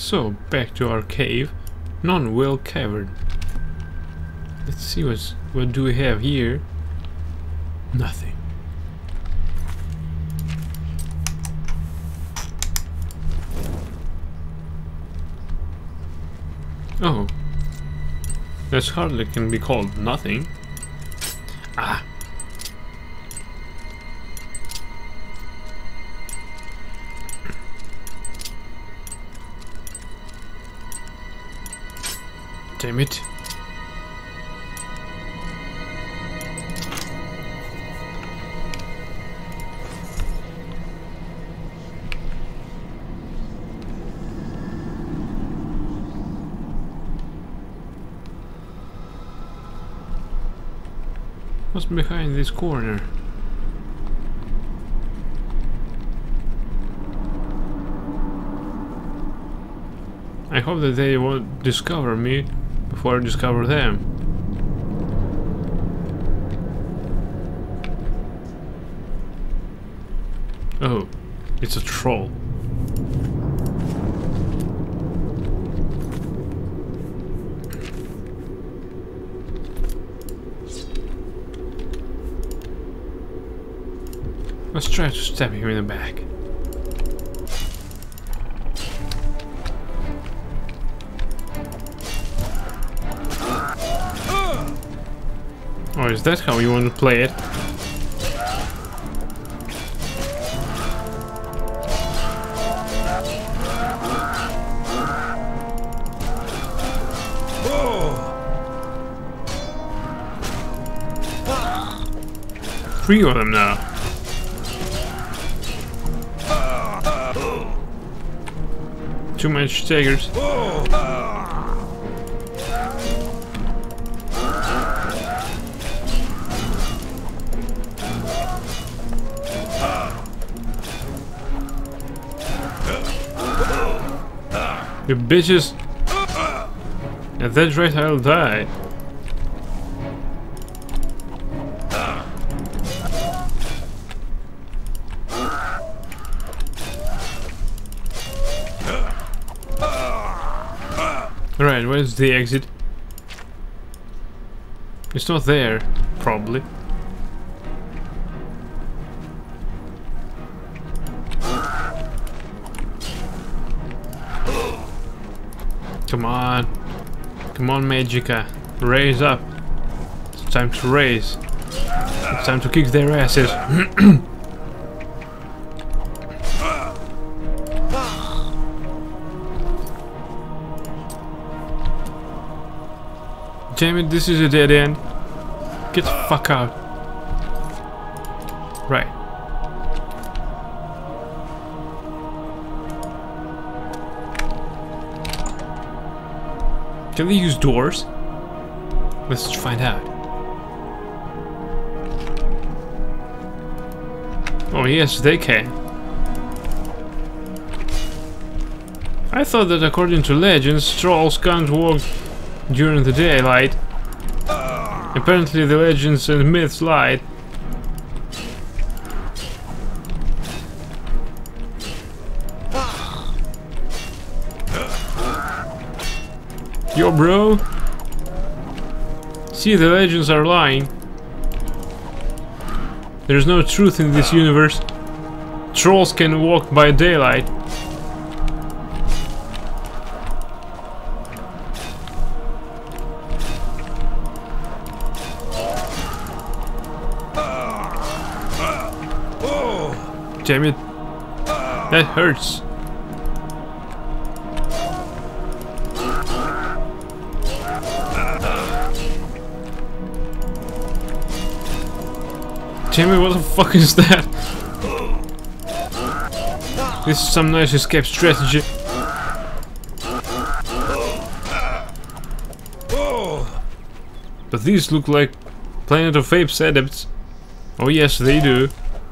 So, back to our cave. Non-well cavern. Let's see what do we have here. Nothing. Oh. That hardly can be called nothing. Ah. Damn it. What's behind this corner? I hope that they won't discover me before I discover them. Oh, it's a troll. Let's try to stab him in the back. Oh, is that how you want to play it? Three of them now. Too much tigers. You bitches! At that rate I'll die. Right, where's the exit? It's not there, probably. Come on. Come on, Magica. Raise up. It's time to raise. It's time to kick their asses. Damn it, this is a dead end. Get the fuck out. Right. Can they use doors? Let's find out. Oh yes, they can. I thought that according to legends, trolls can't walk during the daylight. Apparently the legends and myths lied. Yo bro! See, the legends are lying. There's no truth in this universe. Trolls can walk by daylight. Damn it. That hurts. Damn it, what the fuck is that? This is some nice escape strategy. But these look like Planet of Apes adepts. Oh yes, they do.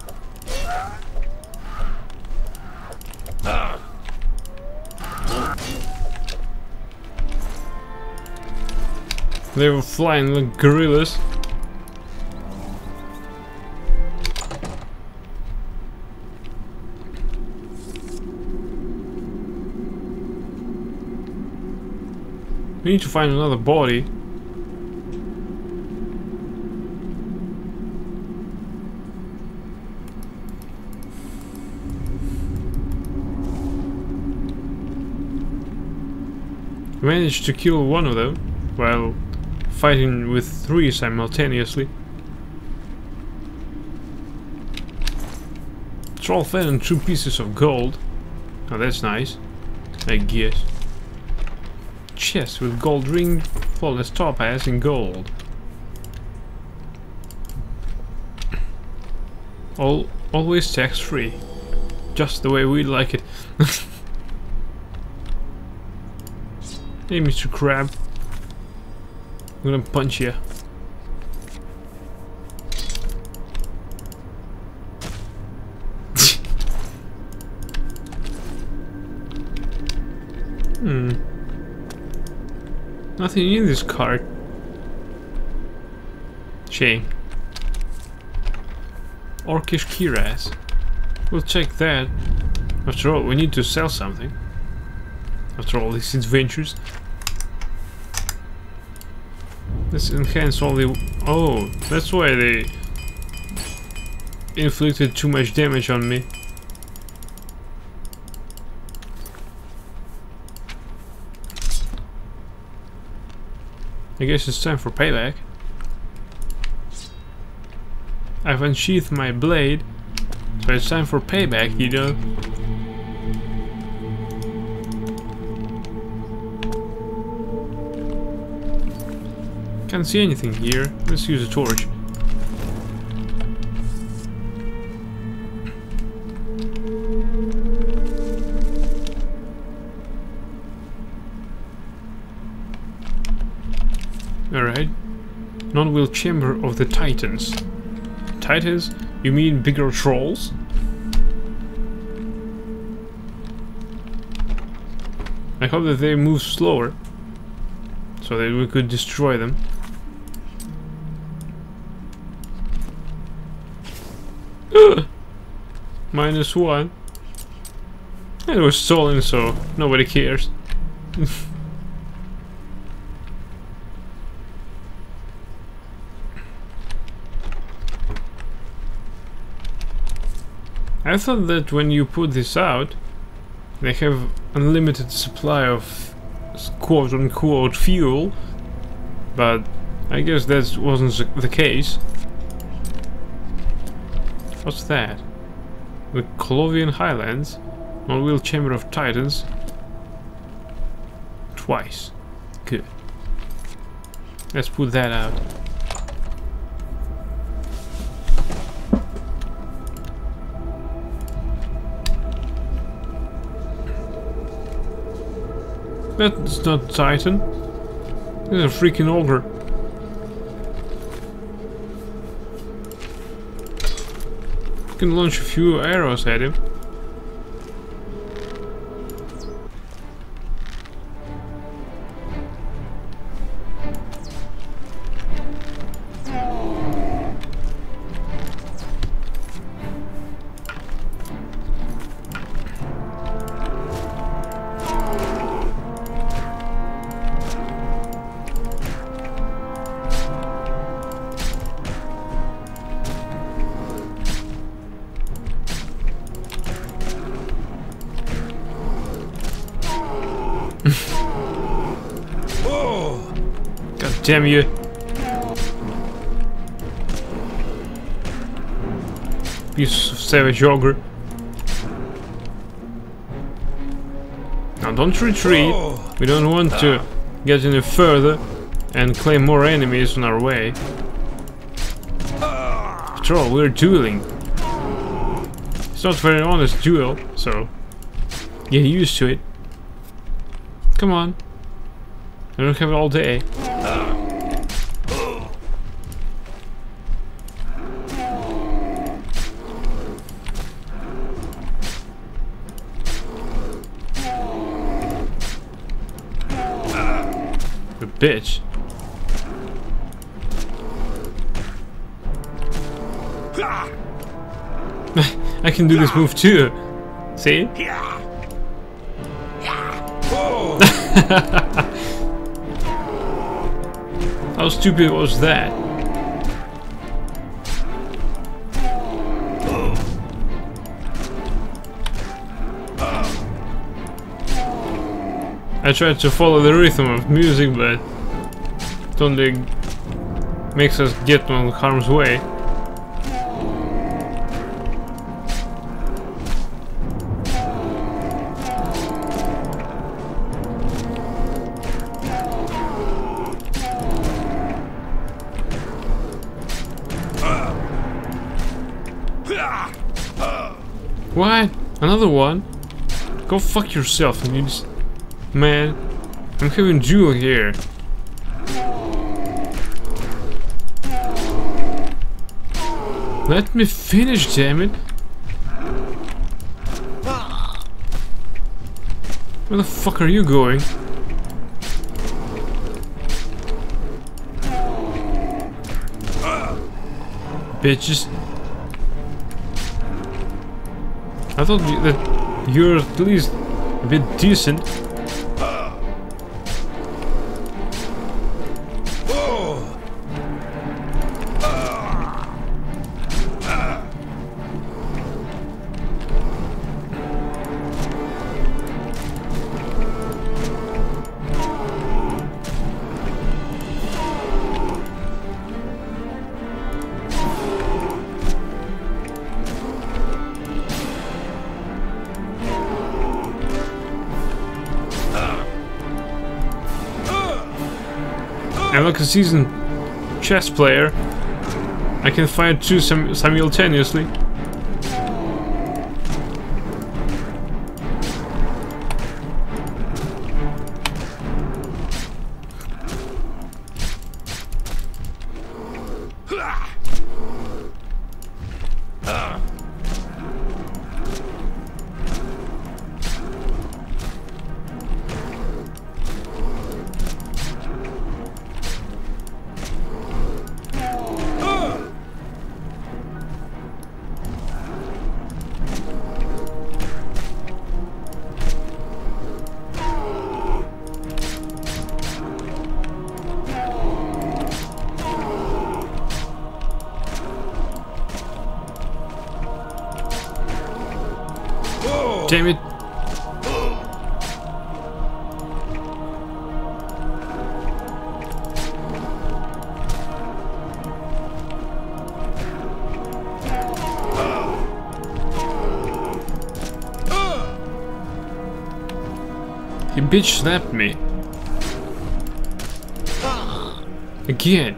They were flying like gorillas. We need to find another body. We managed to kill one of them while fighting with 3 simultaneously. Troll fed and 2 pieces of gold. Oh, that's nice, I guess. Chest with gold ring, flawless topaz in gold. Always tax free. Just the way we like it. Hey, Mr. Crab. I'm gonna punch you. Nothing in this cart. Shame. Orcish Kiraz. We'll check that. After all, we need to sell something. After all these adventures. Let's enhance all the... Oh, that's why they inflicted too much damage on me. I guess it's time for payback. I've unsheathed my blade, so it's time for payback, you know. Can't see anything here. Let's use a torch. Alright. Non-will chamber of the Titans. Titans? You mean bigger trolls? I hope that they move slower, so that we could destroy them. -1. It was stolen, so nobody cares. I thought that when you put this out, they have unlimited supply of quote-unquote fuel, but I guess that wasn't the case. What's that? The Colovian Highlands, non-will chamber of Titans. Twice. Good. Let's put that out. That's not Titan. This is a freaking ogre. You can launch a few arrows at him. God damn you. Piece of savage ogre. Now don't retreat. We don't want to get any further and claim more enemies on our way. After all, we're dueling. It's not a very honest duel, so get used to it. Come on. I don't have it all day. The bitch. I can do this move too. See? How stupid was that? I tried to follow the rhythm of music, but it only makes us get on harm's way. What? Another one? Go fuck yourself, and you just... Man, I'm having Jewel here. Let me finish, damn it. Where the fuck are you going? Bitches. I thought that you're at least a bit decent. I'm like a seasoned chess player. I can fire two simultaneously. Damn it. He bitch slapped me. Again.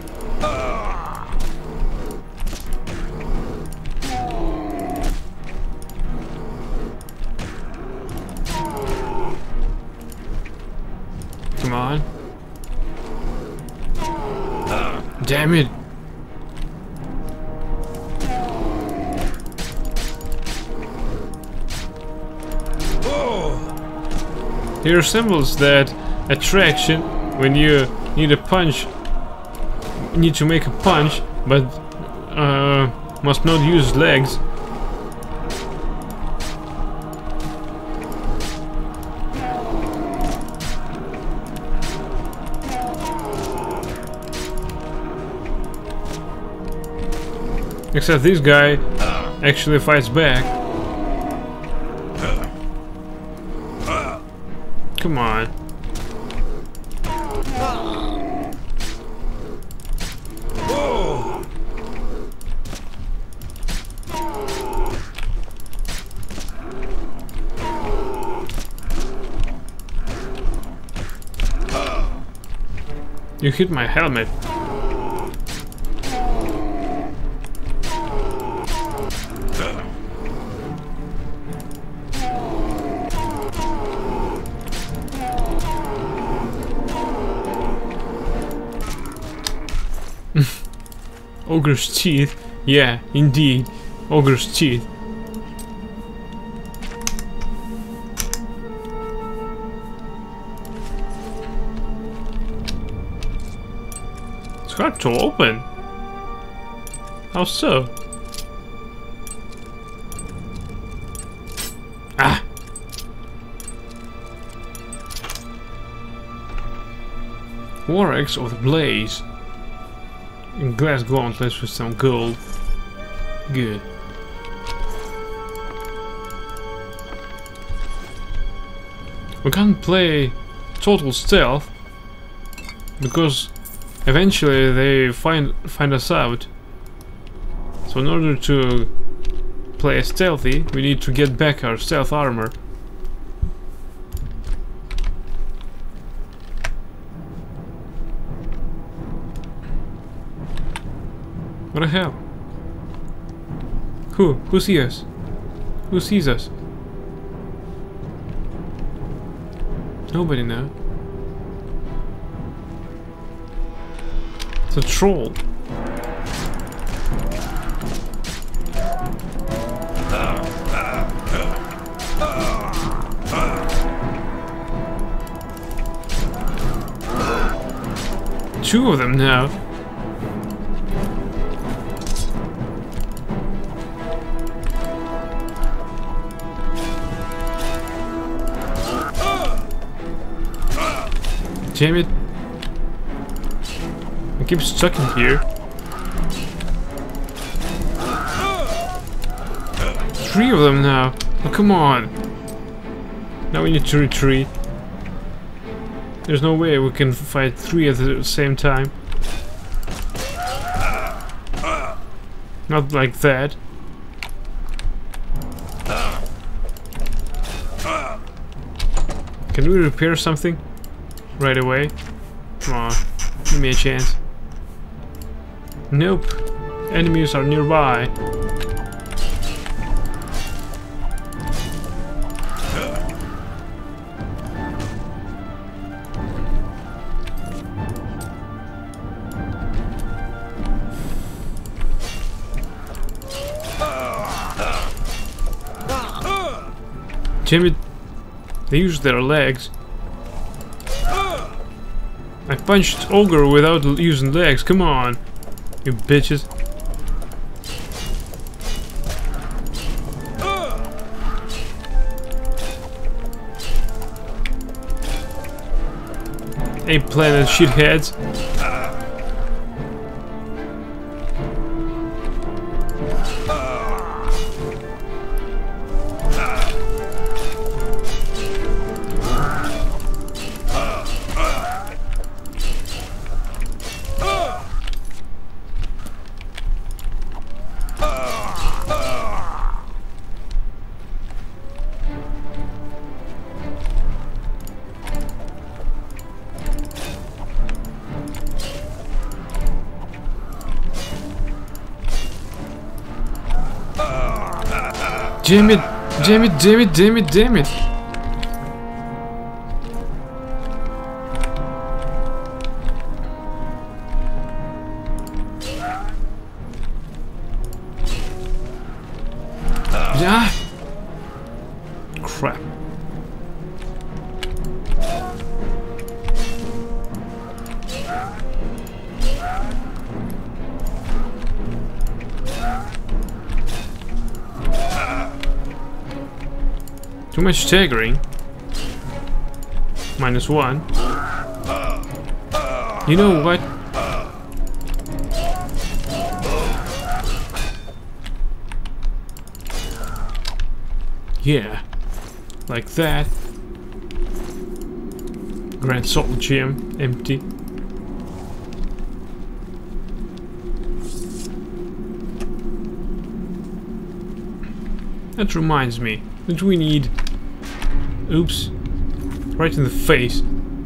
Come on. Damn it. He resembles that attraction when you need a punch, need to make a punch, but must not use legs. Except this guy actually fights back. Come on. You hit my helmet. Ogre's teeth. Yeah, indeed. Ogre's teeth. It's hard to open. How so? Ah! War Axe of the Blaze. And glass gauntlets with some gold. Good. We can't play total stealth because eventually they find us out. So in order to play stealthy, we need to get back our stealth armor. What the hell? Who sees us? Who sees us? Nobody now. It's a troll. Two of them now. Damn it. I keep stuck in here. Three of them now. Oh, come on. Now we need to retreat. There's no way we can fight three at the same time. Not like that. Can we repair something? Right away? Come on, give me a chance. Nope. Enemies are nearby. Damn it. They use their legs. I punched Ogre without using legs, come on, you bitches. Ain't playing shitheads. Damn it, damn it, damn it, damn it, damn it. Yeah. Crap. Too much staggering. -1. You know what? Yeah. Like that. Grand Salt Gem, empty. That reminds me that we need... Oops. Right in the face.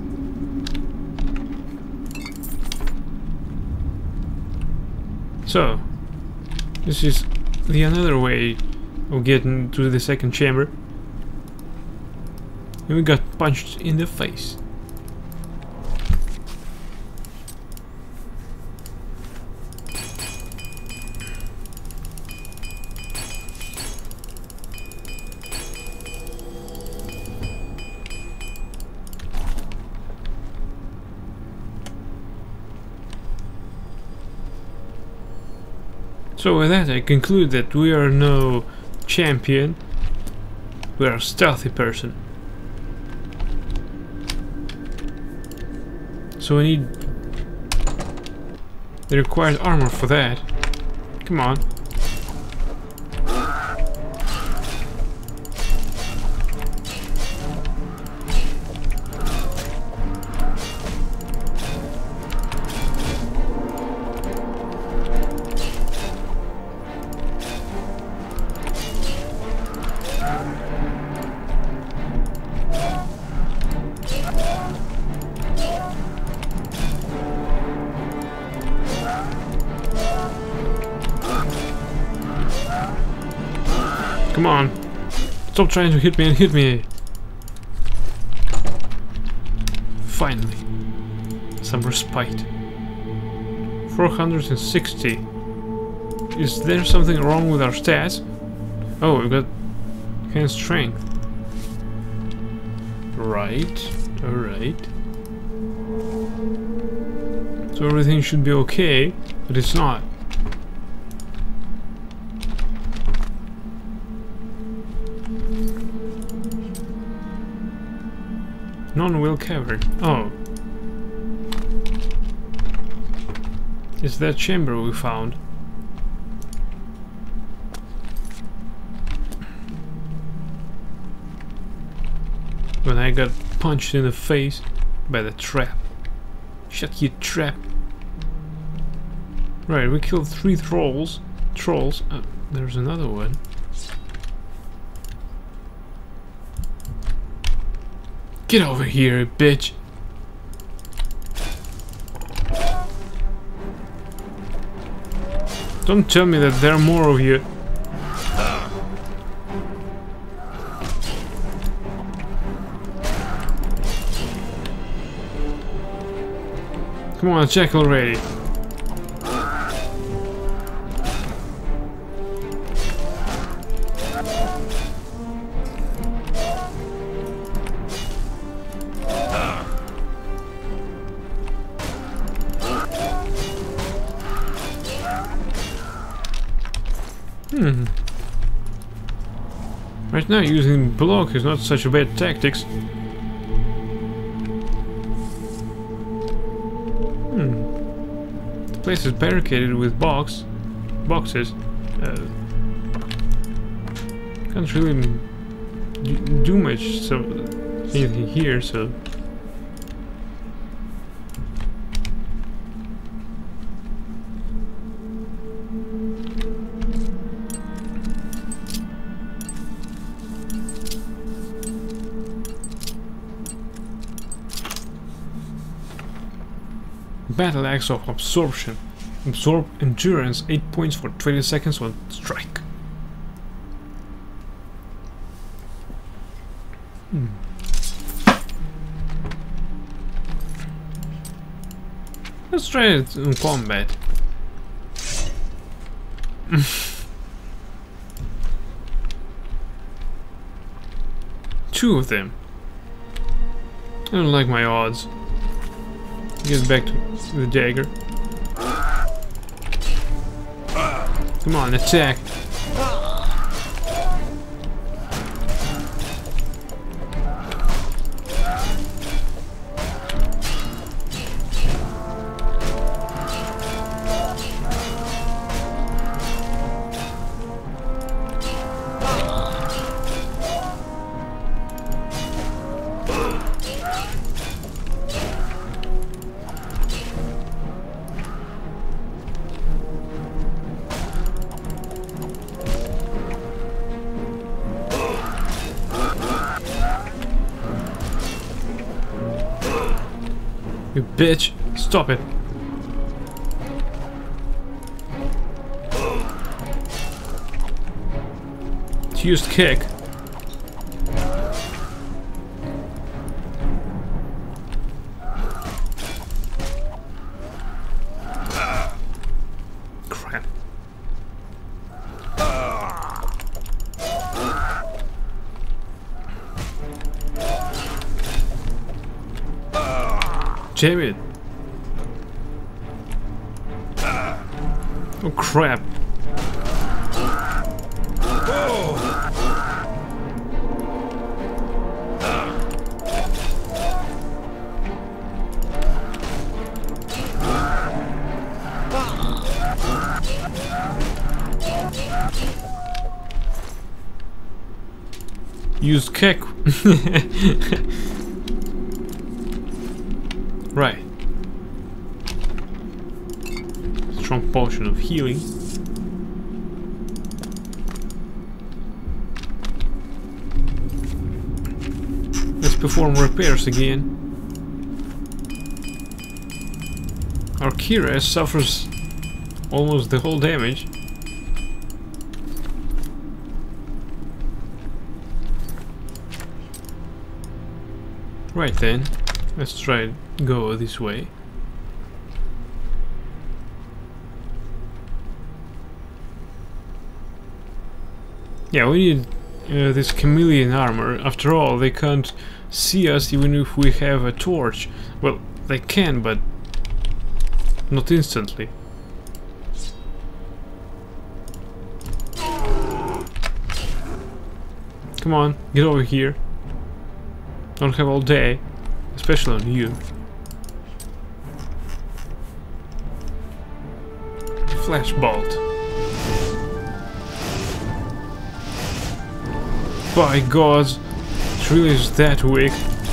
So, this is the another way of getting to the second chamber. And we got punched in the face. So with that I conclude that we are no champion, we are a stealthy person. So I need the required armor for that. Come on. Come on. Stop trying to hit me and hit me. Finally. Some respite. 460. Is there something wrong with our stats? Oh, we've got hand strength. Right. Alright. So everything should be okay, but it's not. Non-wheel cavern. Oh. It's that chamber we found. When I got punched in the face by the trap. Shut you trap. Right, we killed 3 trolls. There's another one. Get over here, bitch! Don't tell me that there are more of you. Come on, check already. Right now using block is not such a bad tactics. The place is barricaded with boxes. Can't really do much anything here, so. Battle Axe of Absorption. Absorb endurance 8 points for 20 seconds on strike. Let's try it in combat. 2 of them. I don't like my odds. Get back to the dagger. Come on, attack. You bitch! Stop it! It's used kick. Crap. Damn it. Oh crap. Use kek. Right. Strong potion of healing. Let's perform repairs again. Our Kira suffers almost the whole damage. Right then, let's try go this way. Yeah, we need this chameleon armor. After all, they can't see us even if we have a torch. Well, they can, but not instantly. Come on, get over here. Don't have all day, especially on you. Flash bolt. By God, it really is that weak.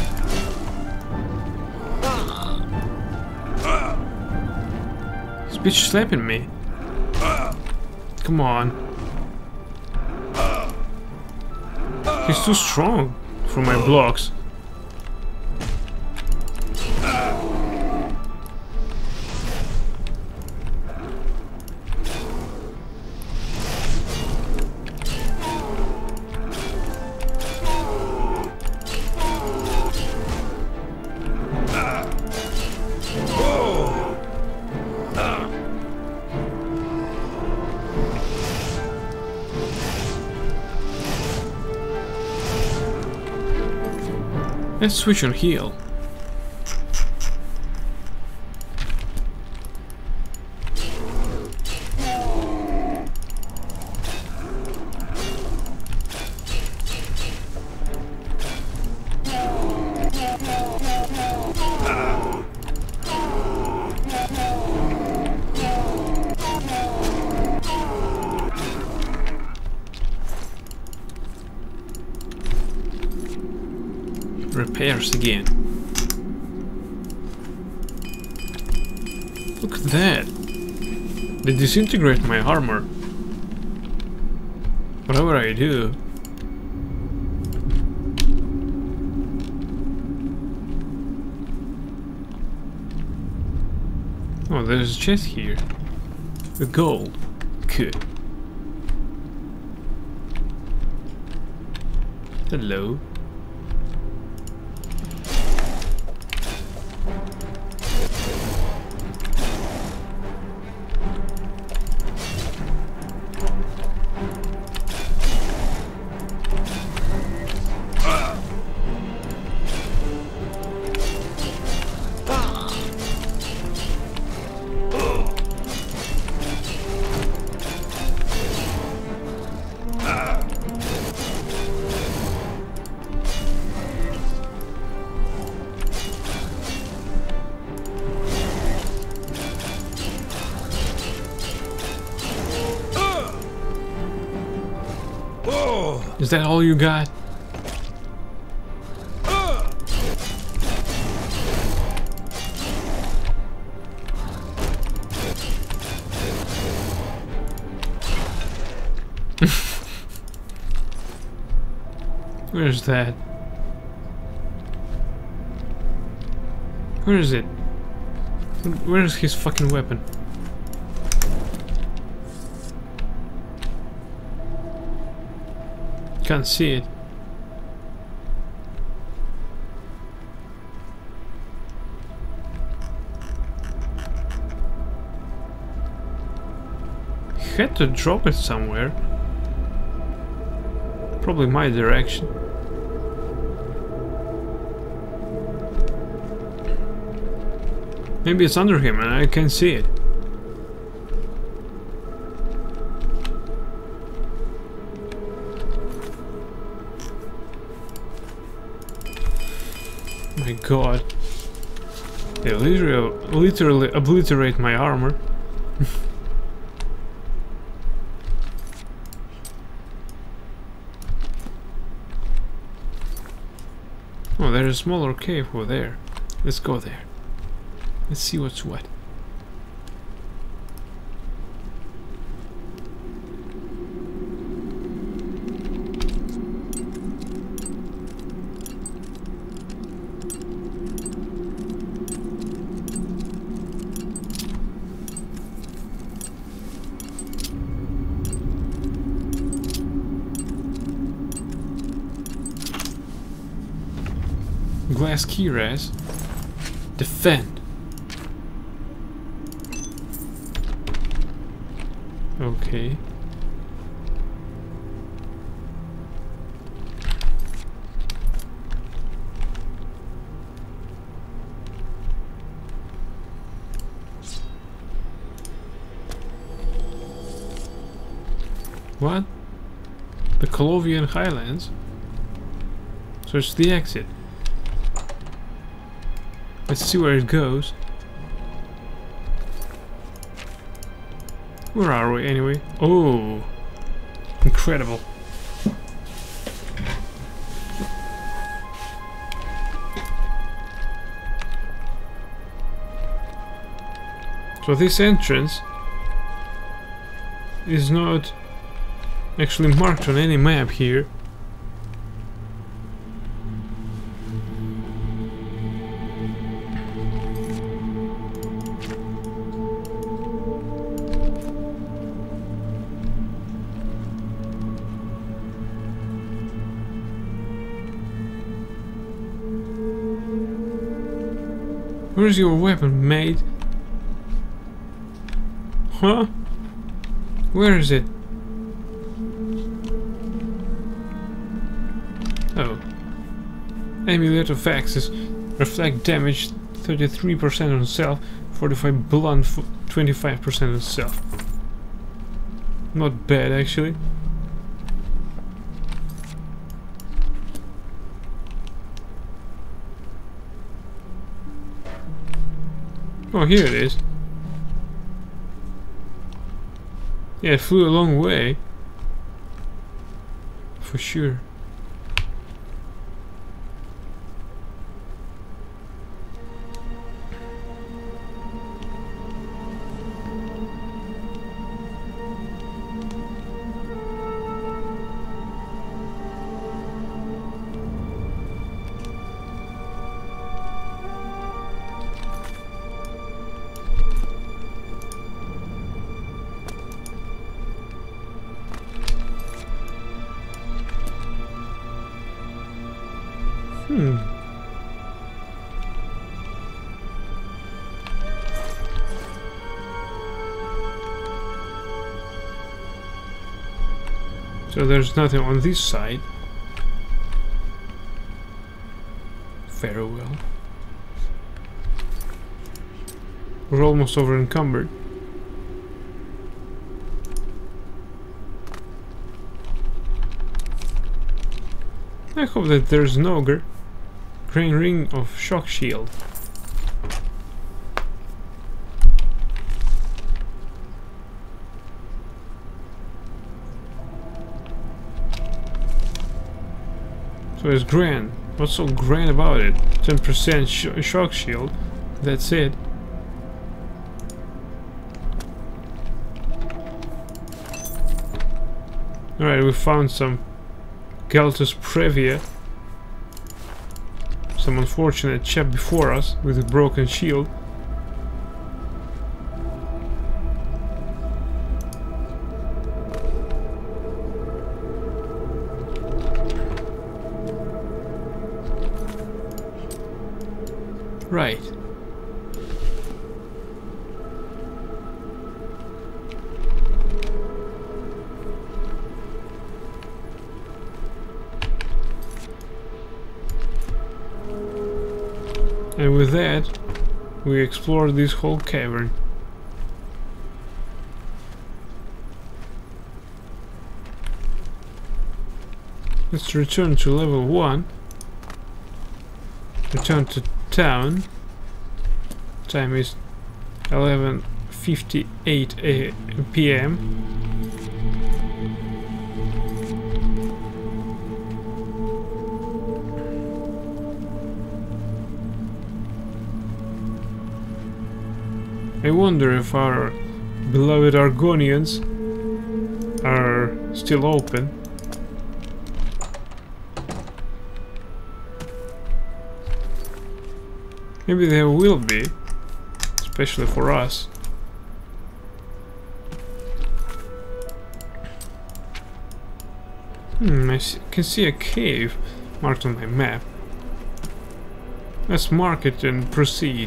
This bitch slapping me. Come on. He's too strong for my blocks. Let's switch on heal. Repairs again. Look at that. They disintegrate my armor. Whatever I do. Oh, there's a chest here. The gold. Good. Hello. Is that all you got? Where's that? Where is it? Where is his fucking weapon? Can't see it. He had to drop it somewhere. Probably my direction. Maybe it's under him and I can't see it. My God. They literally obliterate my armor. Oh, there's a smaller cave over there. Let's go there. Let's see what's what. Glass keyrest. Defend. Okay. What? The Colovian Highlands? So it's the exit. Let's see where it goes. Where are we anyway? Oh, incredible. So this entrance is not actually marked on any map here. Where's your weapon, mate? Huh? Where is it? Oh. Amulet of Axis. Reflect damage 33% on self, 45 blunt, 25% on self. Not bad, actually. Oh, here it is. Yeah, it flew a long way. For sure. So there's nothing on this side. Very well. We're almost over encumbered. I hope that there's an ogre. Green ring of shock shield. So it's grand. What's so grand about it? 10% shock shield. That's it. Alright, we found some Galtus Previa. Some unfortunate chap before us with a broken shield. Right. And with that, we explored this whole cavern. Let's return to level 1. Return to town. Time is 11:58 p.m. I wonder if our beloved Argonians are still open. Maybe they will be, especially for us. I can see a cave marked on my map. Let's mark it and proceed.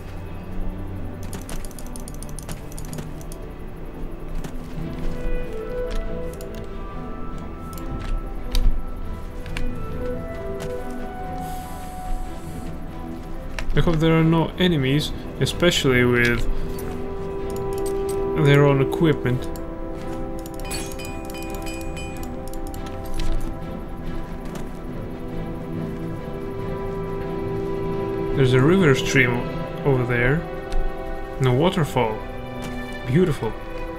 I hope there are no enemies, especially with their own equipment. There's a river stream over there, and a waterfall. Beautiful.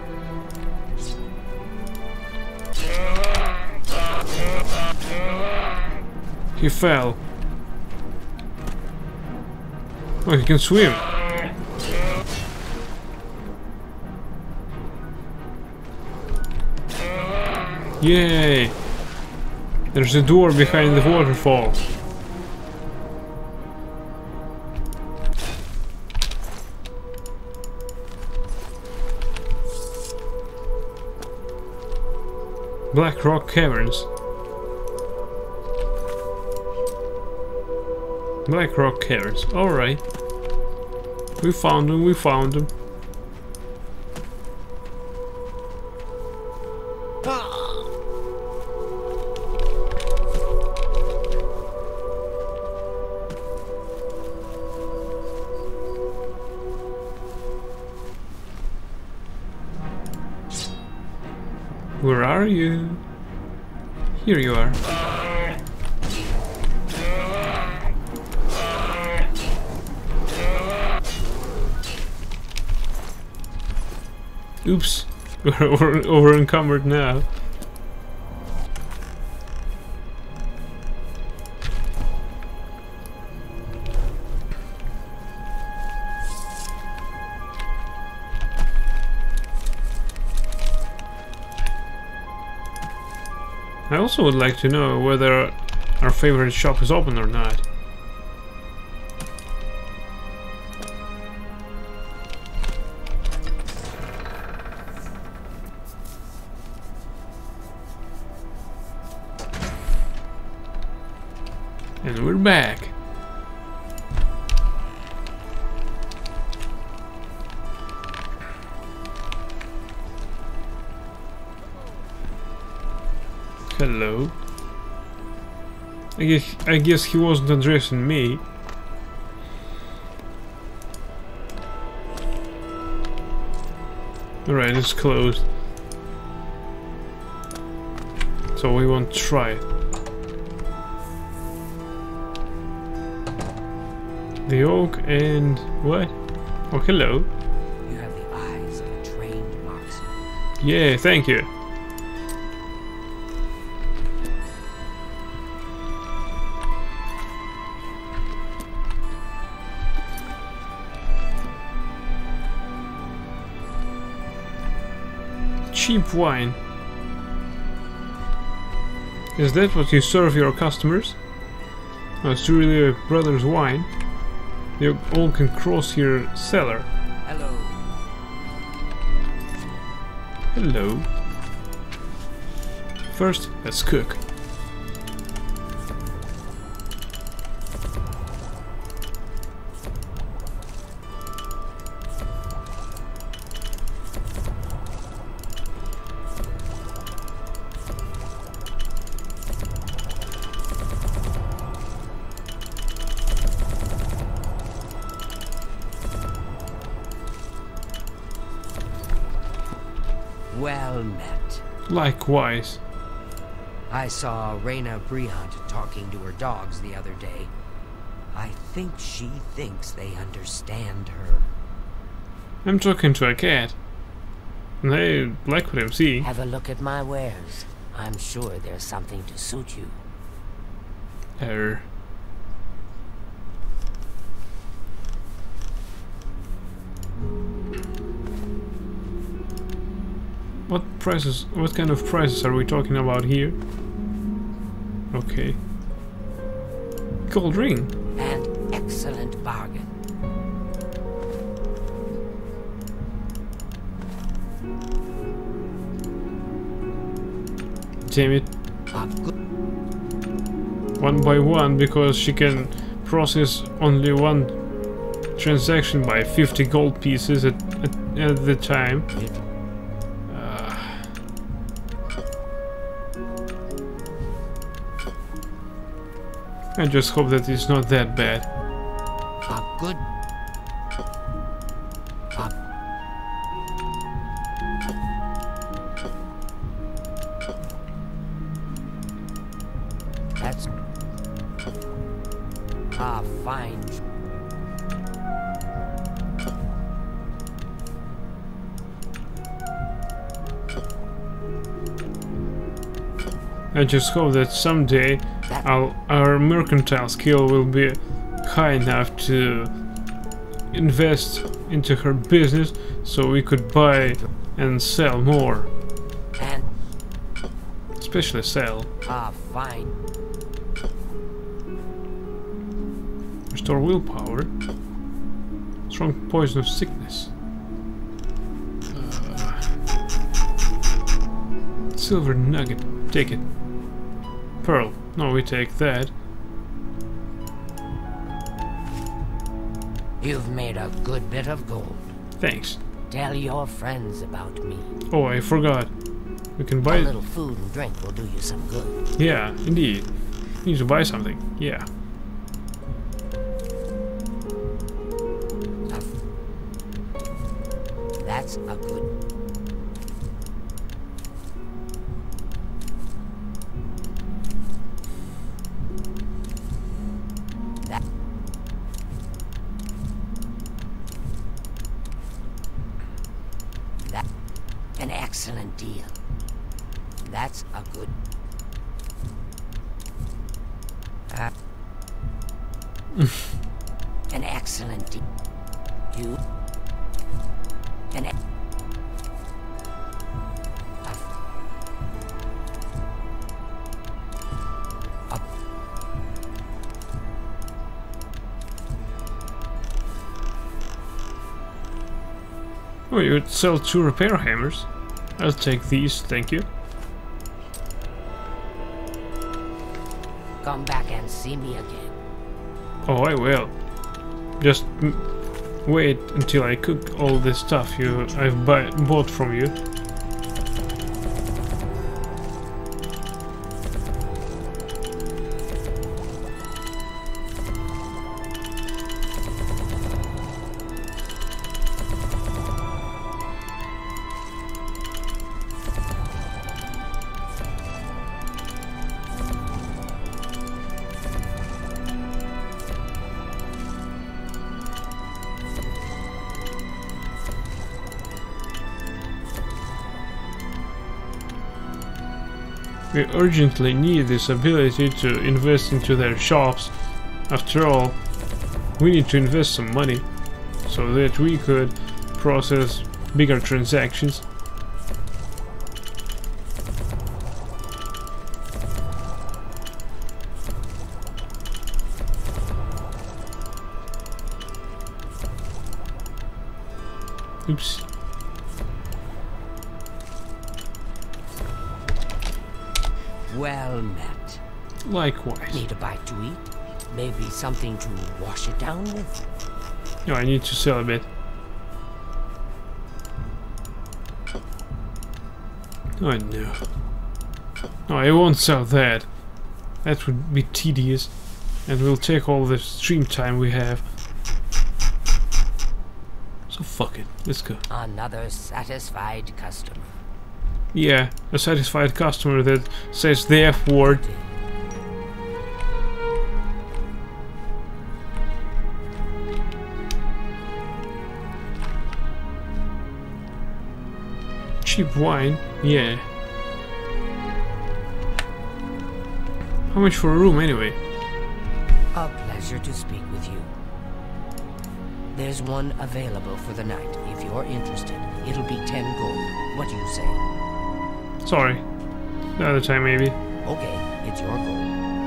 He fell. Oh, he can swim. Yay! There's a door behind the waterfall. Black Rock Caverns. Black Rock Caverns. Alright. We found them, we found them. Where are you? Here you are. Oops, we're over encumbered now. I also would like to know whether our favorite shop is open or not. And we're back. Hello. I guess he wasn't addressing me. Alright, it's closed. So we won't try it. The oak and what? Oh, hello. You have the eyes of a trained marksman. Yeah, thank you. Cheap wine. Is that what you serve your customers? Oh, it's really a brother's wine. You all can cross your cellar. Hello. Hello. First, let's cook. Well met. Likewise. I saw Reyna Briant talking to her dogs the other day. I think she thinks they understand her. I'm talking to a cat. And I like what I'm seeing. Have a look at my wares. I'm sure there's something to suit you. What prices? What kind of prices are we talking about here? Okay. Gold ring. An excellent bargain. Damn it. One by one, because she can process only one transaction by 50 gold pieces at the time. I just hope that it's not that bad. A good. That's a fine. I just hope that someday our mercantile skill will be high enough to invest into her business so we could buy and sell more. And Especially sell. a fine. Restore willpower. Strong poison of sickness. Silver nugget. Take it. Pearl. No, we take that. You've made a good bit of gold. Thanks. Tell your friends about me. Oh, I forgot. We can buy A little food and drink will do you some good. Yeah, indeed. Need to buy something. Yeah. That's a good. An excellent deal. That's a good. An excellent deal. You. An. Oh, you would sell 2 repair hammers. I'll take these, thank you. Come back and see me again. Oh, I will. Just wait until I cook all this stuff I've bought from you. We urgently need this ability to invest into their shops. After all, we need to invest some money so that we could process bigger transactions. Oops. Well met. Likewise. Need a bite to eat? Maybe something to wash it down with? No, I need to sell a bit. Oh no. No, I won't sell that. That would be tedious. And will take all the stream time we have. So fuck it. Let's go. Another satisfied customer. Yeah, a satisfied customer that says the F word. Cheap wine? Yeah. How much for a room anyway? A pleasure to speak with you. There's one available for the night. If you're interested, it'll be 10 gold. What do you say? Sorry. The other time, maybe. Okay, it's your goal.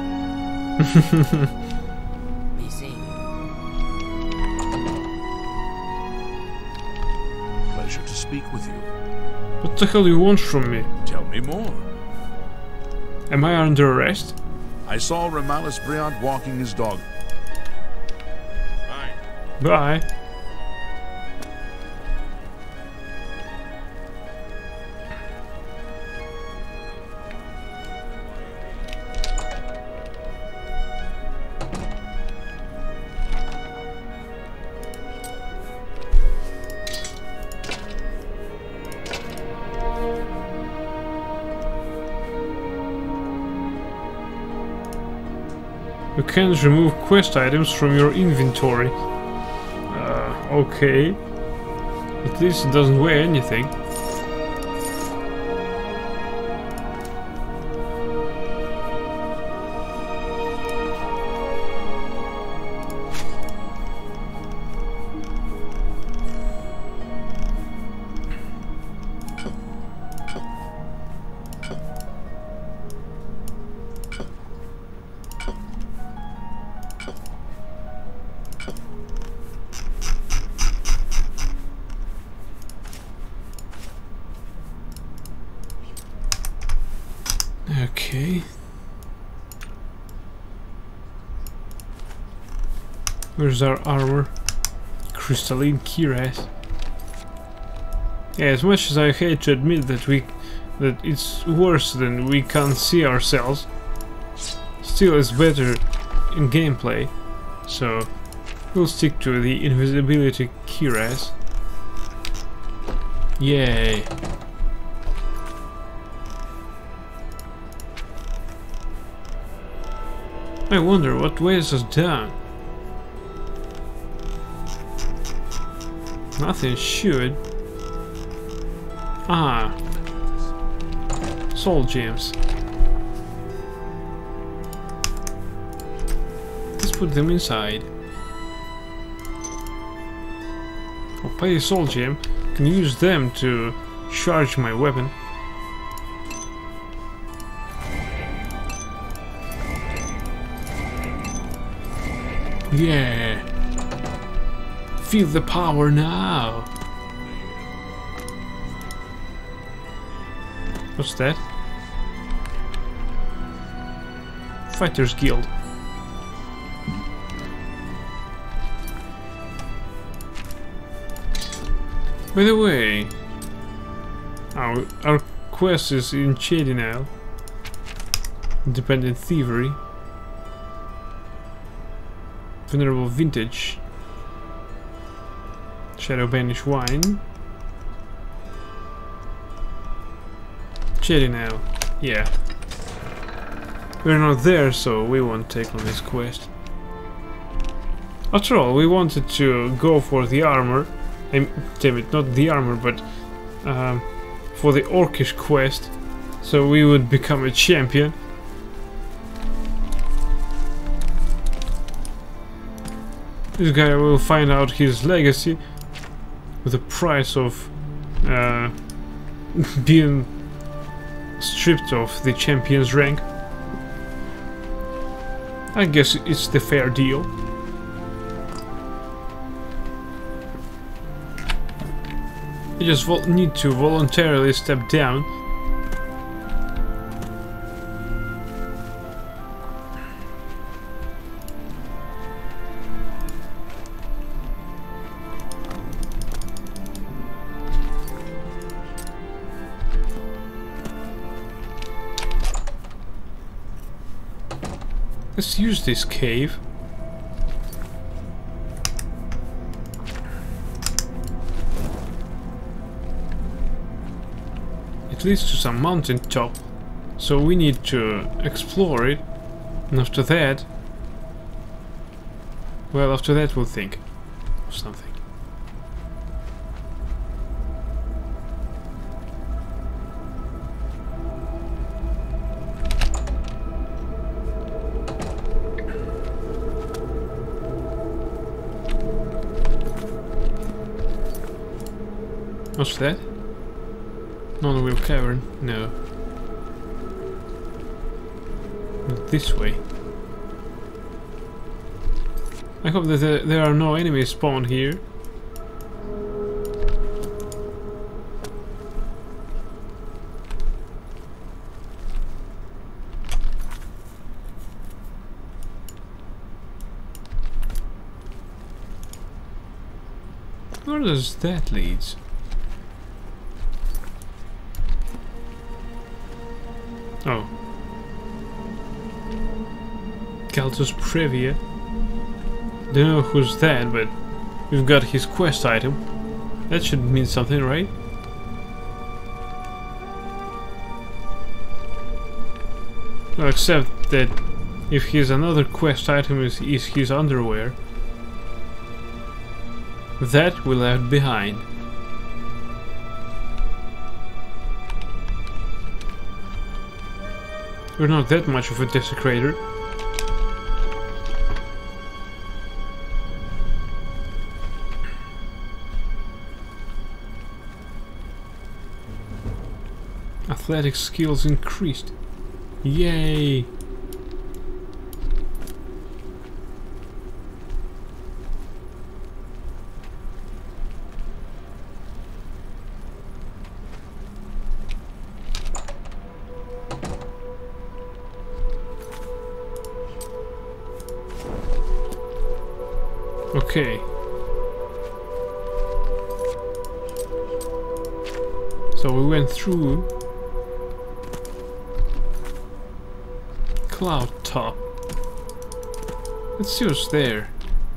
Be seeing you. Pleasure to speak with you. What the hell do you want from me? Tell me more. Am I under arrest? I saw Remalis Briand walking his dog. Bye. You can't remove quest items from your inventory. Okay. At least it doesn't weigh anything. Okay. Where's our armor? Crystalline cuirass. Yeah, as much as I hate to admit that it's worse than we can't see ourselves, still it's better in gameplay. So we'll stick to the invisibility cuirass. Yay. I wonder what weighs us down. Nothing should. Ah. Soul gems. Let's put them inside. I'll pay a soul gem. Can use them to charge my weapon. Yeah. Feel the power now. What's that? Fighters Guild. By the way, our quest is in Chadinal. Independent Thievery. Venerable Vintage. Shadow Banish Wine. Chadinal. Yeah. We're not there, so we won't take on this quest. After all, we wanted to go for the armor. Damn it, not the armor, but for the Orcish quest, so we would become a champion. This guy will find out his legacy with the price of being stripped of the champion's rank. I guess it's the fair deal. You just need to voluntarily step down. Let's use this cave. It leads to some mountain top, so we need to explore it, and after that, well, after that we'll think of something. What's that? Non-wheel cavern? No. Not this way. I hope that there are no enemies spawned here. Where does that lead? Oh. Caltus Previa. Don't know who's that, but we've got his quest item. That should mean something, right? Well, except that if his another quest item is his underwear, that we left behind. You're not that much of a desecrator. Athletic skills increased. Yay! Okay. So we went through Cloud Top. Let's see what's there.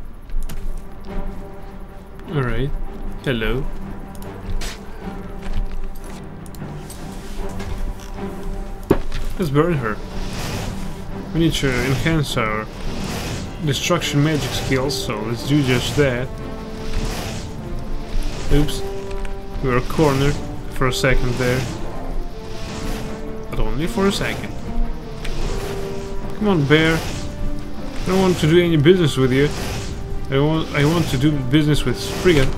Alright. Hello. Let's burn her. We need to enhance our destruction magic skills, so let's do just that. Oops. We were cornered for a second there. But only for a second. Come on, bear. I don't want to do any business with you. I want to do business with Spriggan.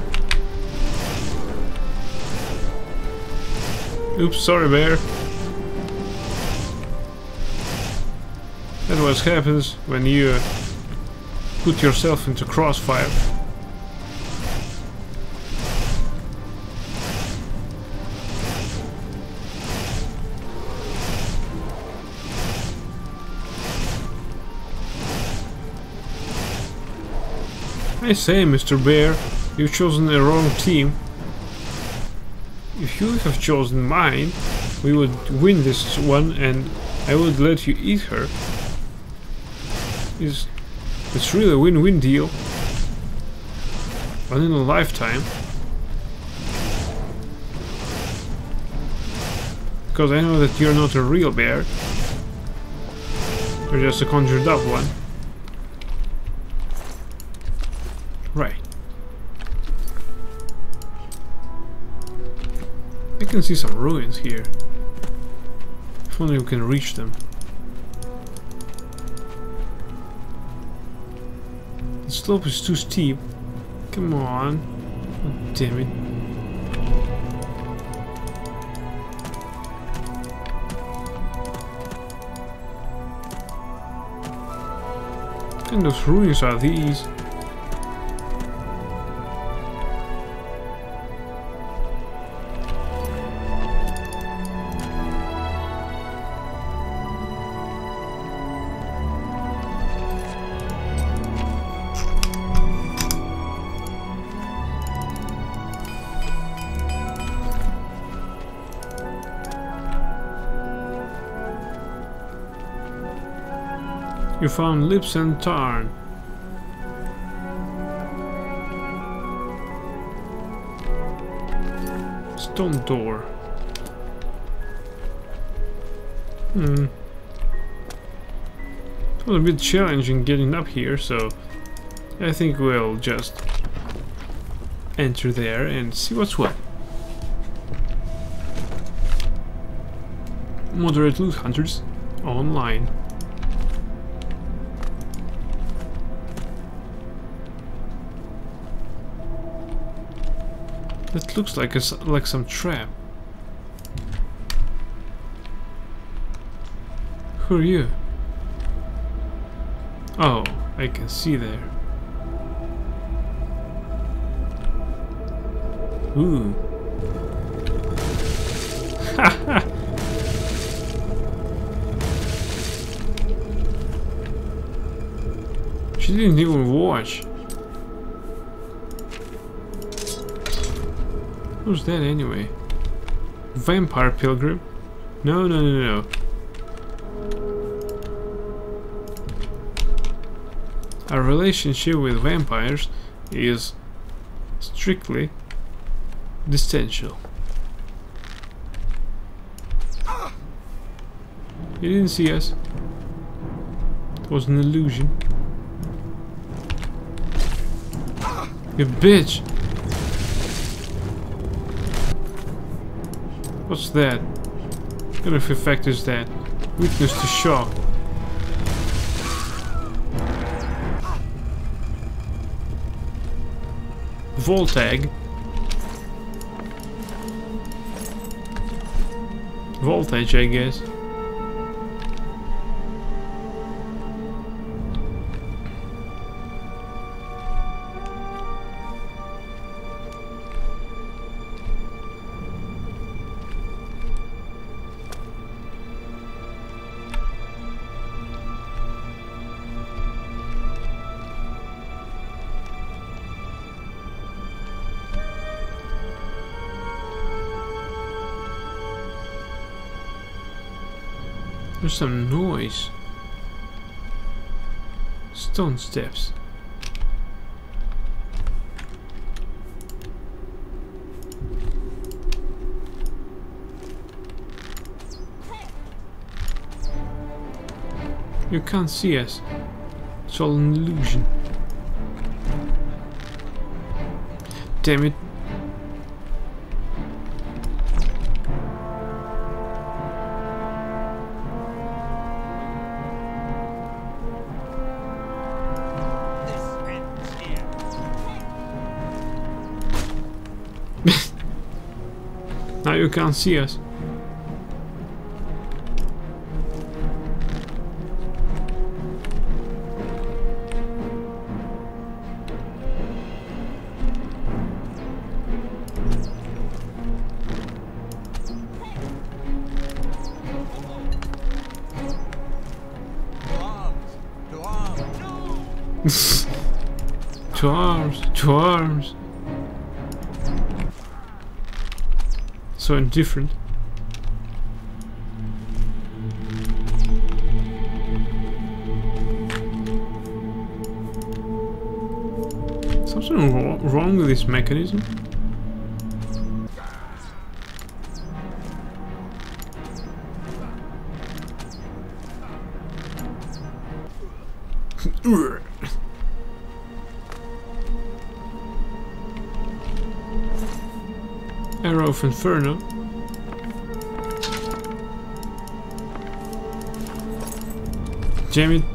Oops, sorry, bear. That's what happens when you put yourself into crossfire. I say, Mr. Bear, you've chosen the wrong team. If you have chosen mine, we would win this one and I would let you eat her. It's really a win-win deal. One in a lifetime. Because I know that you're not a real bear. You're just a conjured up one. Right. I can see some ruins here. If only we can reach them. The slope is too steep. Come on. Oh, damn it. What kind of ruins are these? You found Lips and Tarn. Stone door. It was a bit challenging getting up here, so I think we'll just enter there and see what's what. Moderate loot hunters online. That looks like like some trap. Who are you? Oh, I can see there. Ooh. She didn't even watch. Who's that anyway? Vampire Pilgrim? No, no, no, no. Our relationship with vampires is strictly distential. You didn't see us. It was an illusion. You bitch! What's that? What kind of effect is that? Weakness to shock. Voltag. Voltage, I guess. There's some noise. Stone steps. You can't see us. It's all an illusion. Damn it. Now you can't see us. To arms, to arms. So indifferent. Something wrong with this mechanism? Arrow of Inferno. Damn it.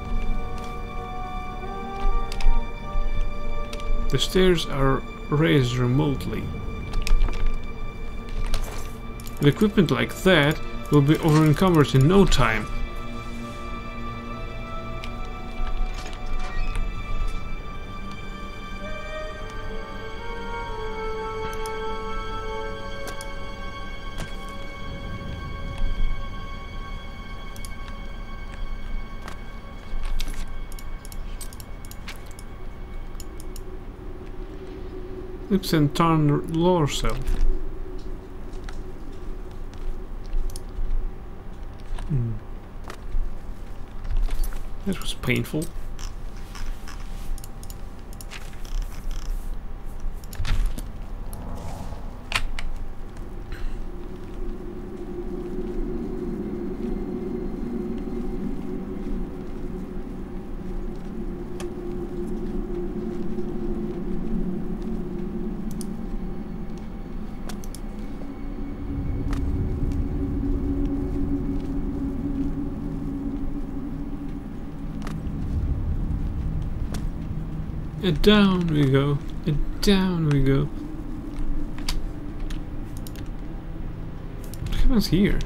The stairs are raised remotely. With equipment like that, will be over-encumbered in no time. Lips and Tarn lore cell. That was painful. And down we go, and down we go. happens here?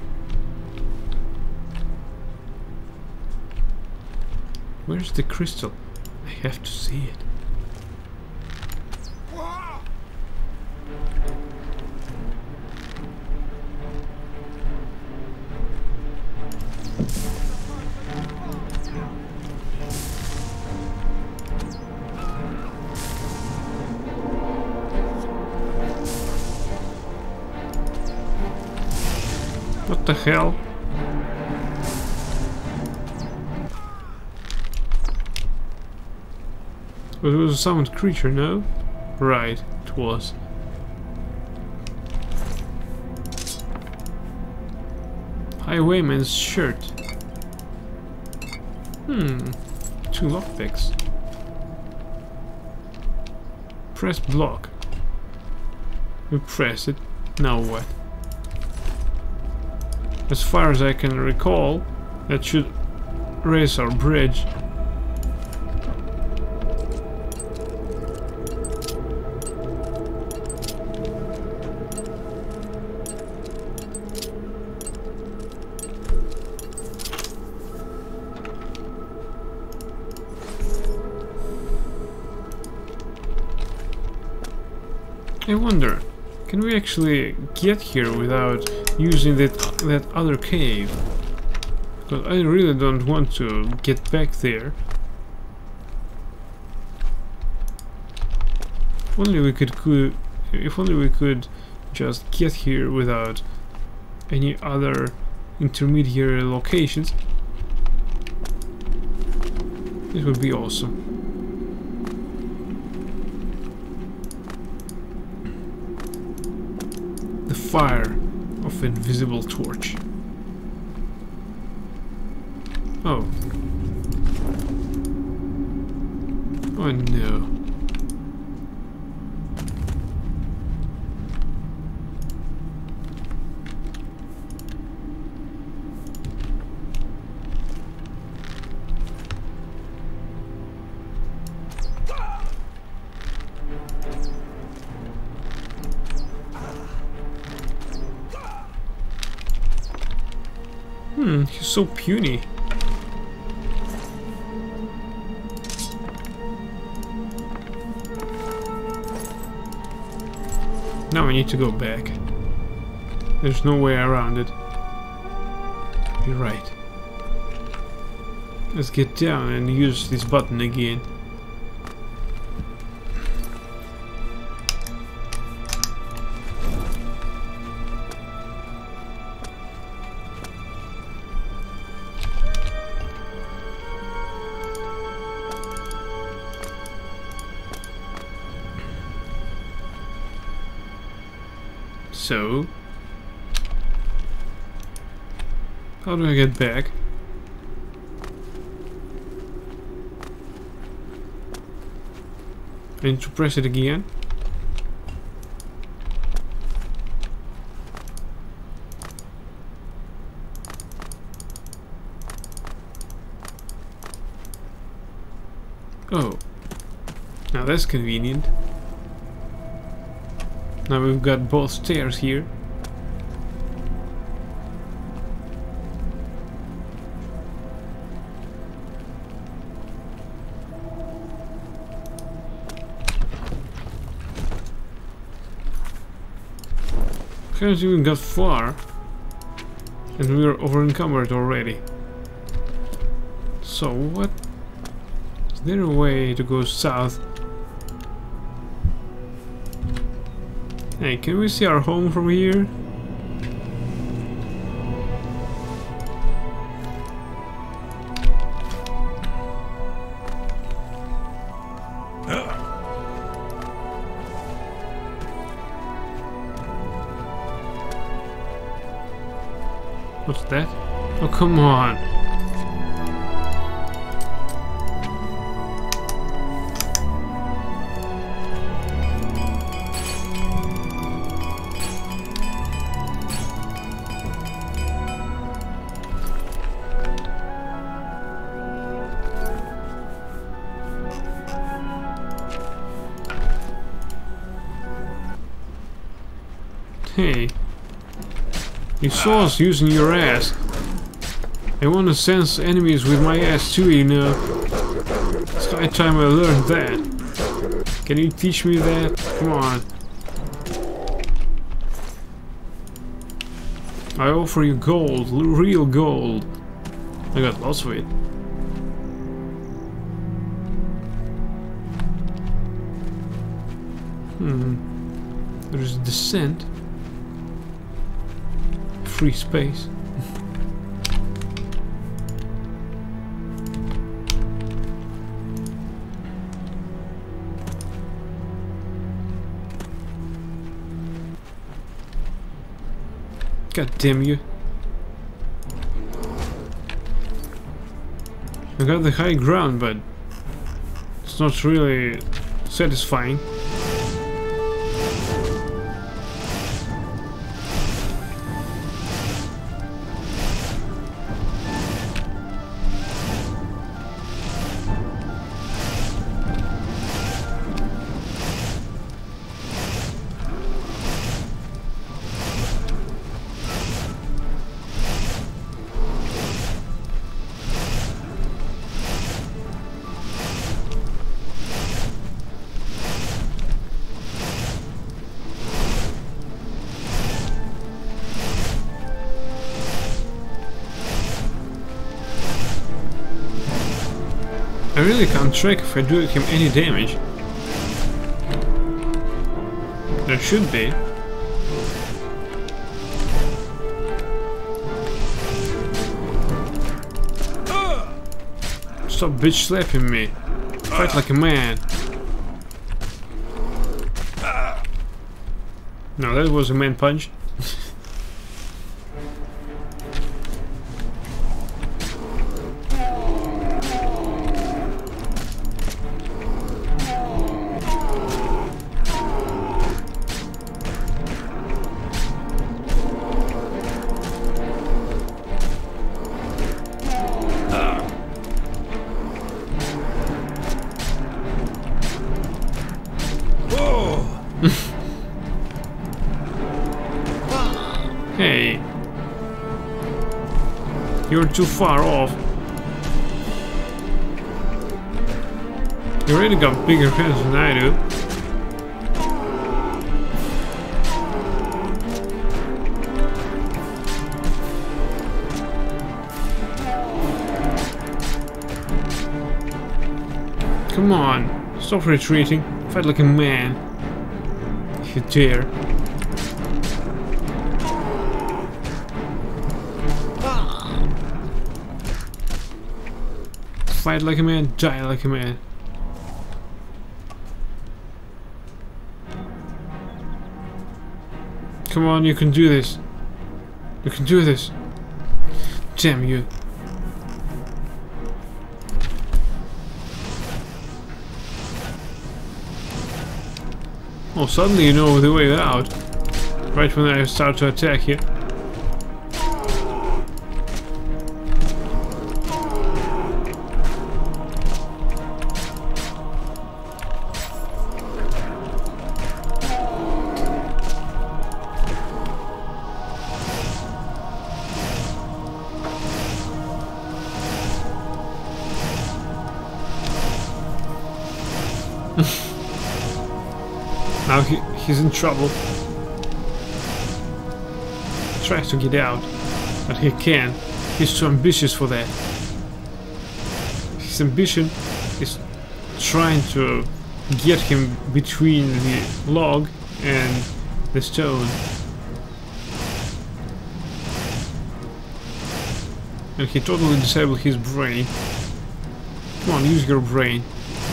Where's the crystal? I have to see it. What the hell? It was a summoned creature, no? Right, it was. Highwayman's shirt. Two lockpicks. Press block. We press it. Now what? As far as I can recall, that should raise our bridge. I wonder, can we actually get here without using that other cave? Because I really don't want to get back there. If only we could just get here without any other intermediary locations. This would be awesome. The fire of invisible torch. Oh. Oh no. He's so puny. Now I need to go back. There's no way around it. You're right. Let's get down and use this button again. So, how do I get back? I need to press it again. Oh, now that's convenient. Now we've got both stairs here. Haven't even got far, and we're over encumbered already. So what? Is there a way to go south? Hey, can we see our home from here? What's that? Oh, come on. Hey, You saw us using your ass. I want to sense enemies with my ass too, you know. It's high time I learned that. Can you teach me that? Come on. I offer you gold, real gold. I got lots of it. There's descent. Free space. God damn you. I got the high ground, but it's not really satisfying. I really can't track if I do him any damage. There should be. Stop bitch slapping me. Fight like a man. No, that was a man punch. Hey, you're too far off. You already got bigger hands than I do. Come on, stop retreating. Fight like a man, if you dare. Fight like a man, die like a man. Come on, you can do this. You can do this. Damn you. Oh, suddenly you know the way out. Right when I start to attack you. Now he's in trouble. He tries to get out, but he can't. He's too ambitious for that. His ambition is trying to get him between the log and the stone. And he totally disabled his brain. Come on, use your brain.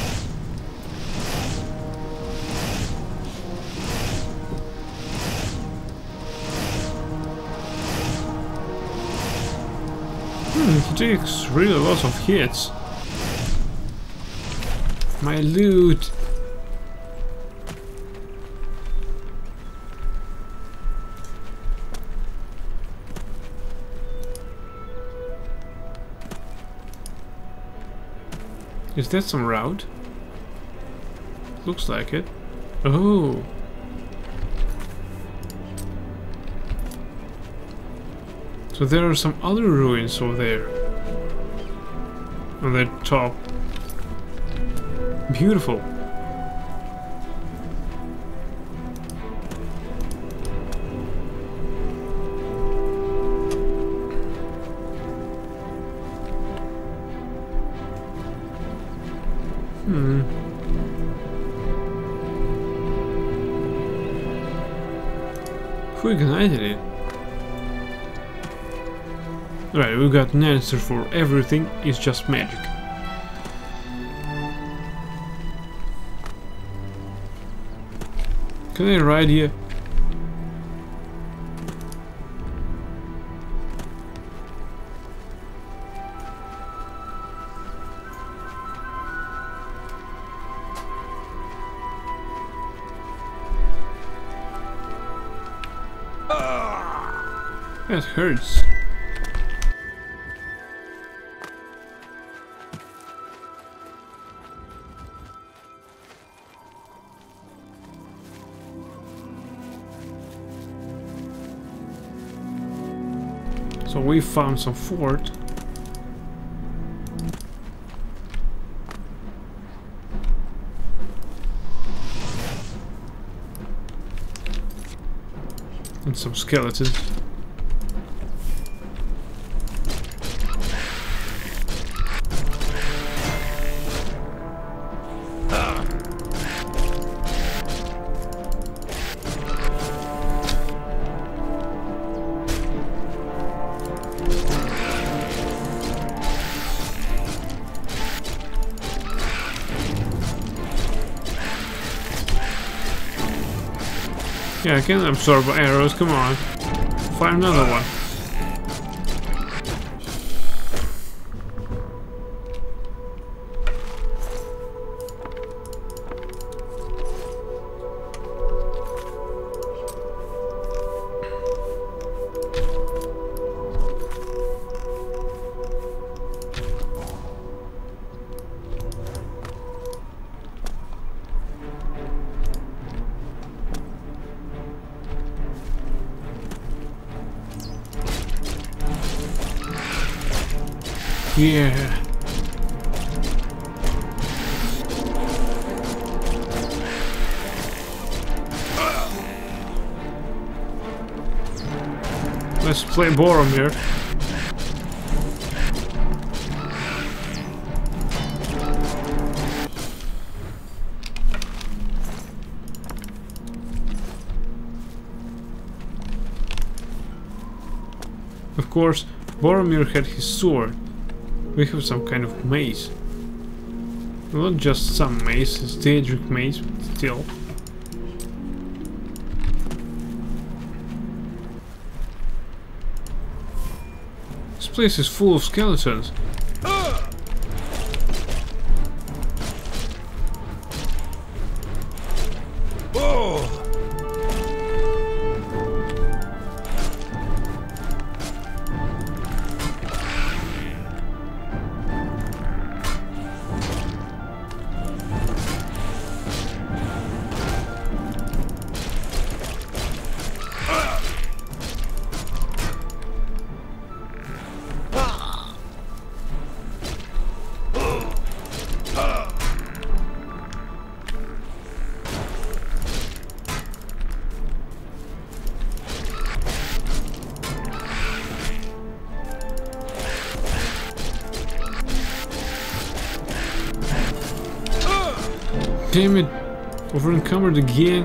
He takes really lots of hits. My loot. Is that some route? Looks like it. Oh. So there are some other ruins over there. On the top. Beautiful. Who ignited it? Right, we got an answer for everything, it's just magic. Can I ride here? That hurts. So we found some fort. And some skeletons. Yeah, I can absorb arrows, come on. Find another one. Yeah. Let's play Boromir. Of course, Boromir had his sword. We have some kind of maze. Not just some maze, it's Daedric maze, but still. This place is full of skeletons. Damn it, over encumbered again.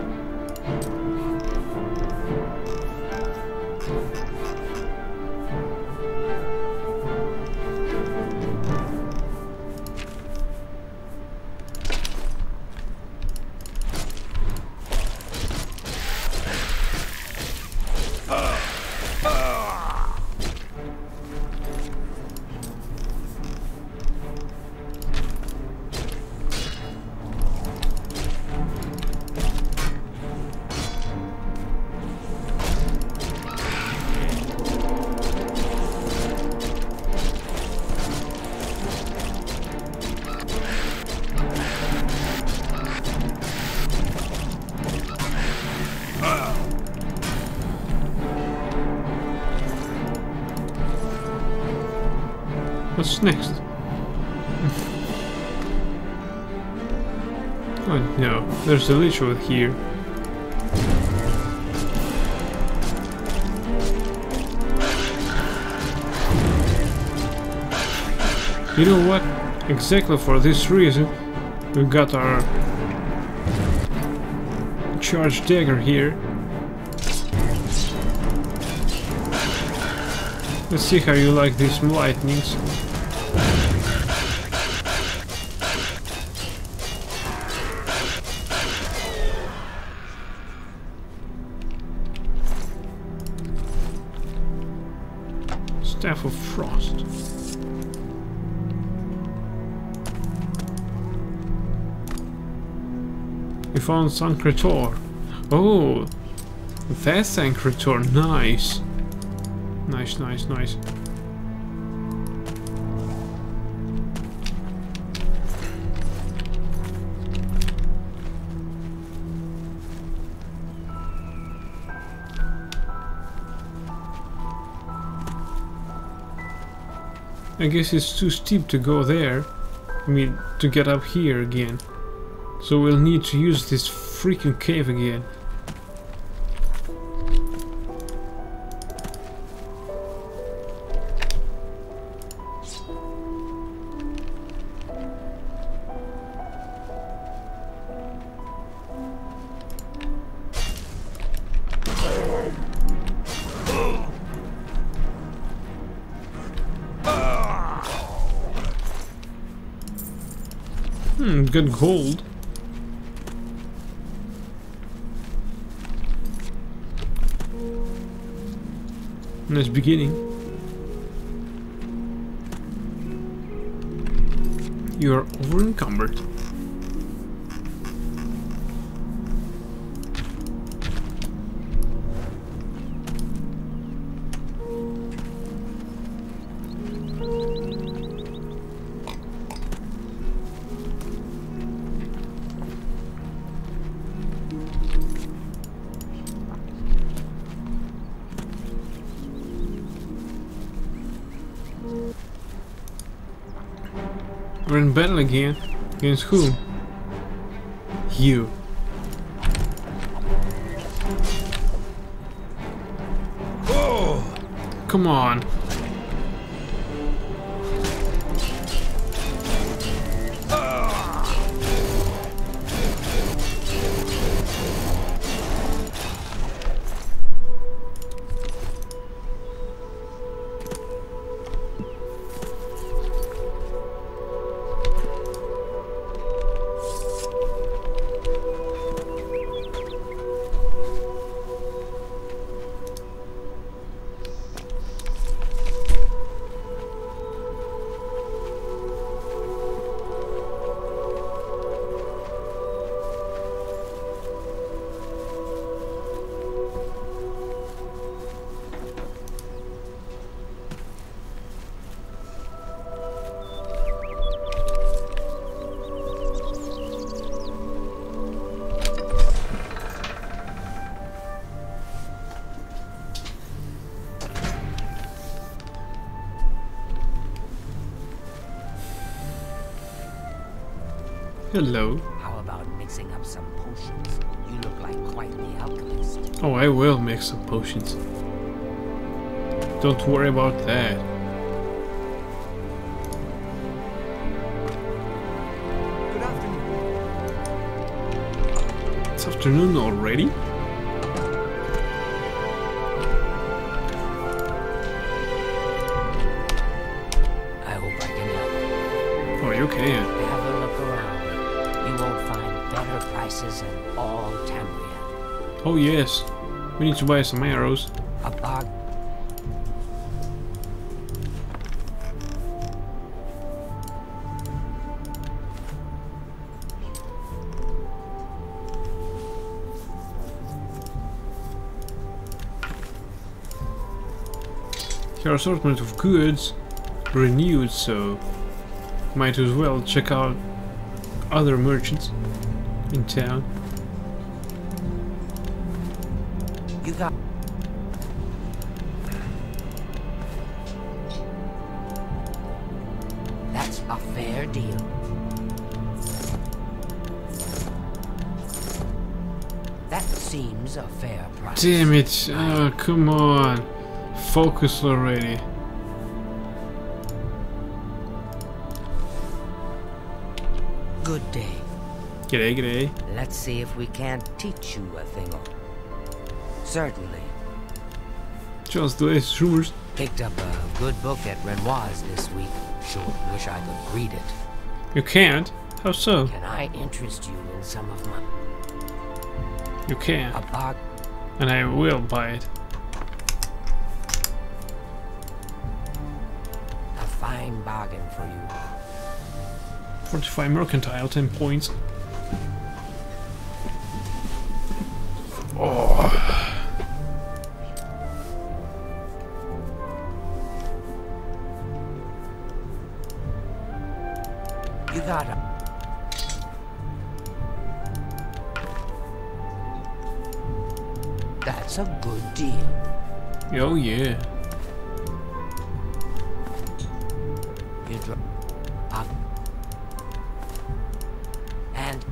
What's next? Oh no, there's a lich over here. You know what? Exactly for this reason, we've got our charged dagger here. Let's see how you like these lightnings. Staff of Frost. We found Sancretor. Oh, that's Sancretor. Nice. Nice, nice, nice. I guess it's too steep to go there. I mean, to get up here again. So we'll need to use this freaking cave again. Good gold. Nice beginning. You are over encumbered. We're in battle again. Against whom? You. Oh! Come on. Hello. How about mixing up some potions? You look like quite the alchemist. Oh, I will make some potions. Don't worry about that. Good afternoon. It's afternoon already? I hope I can help. Oh, you can. Have a look around. You won't find better prices in all Tamriel. Oh yes. We need to buy some arrows. A bog. Your assortment of goods renewed, so might as well check out other merchants in town. You got. A fair deal. That seems a fair price. Damn it! Oh, come on! Focus already. Good day. G'day, g'day. Let's see if we can't teach you a thing or... Certainly. Just do it, rumors. Picked up a good book at Renoir's this week. Sure wish I could read it. You can't? How so? Can I interest you in some of my... You can. A bar... And I will buy it. A fine bargain for you. 45 mercantile, 10 points. Oh. You got it. That's a good deal. Oh yeah. You drop up and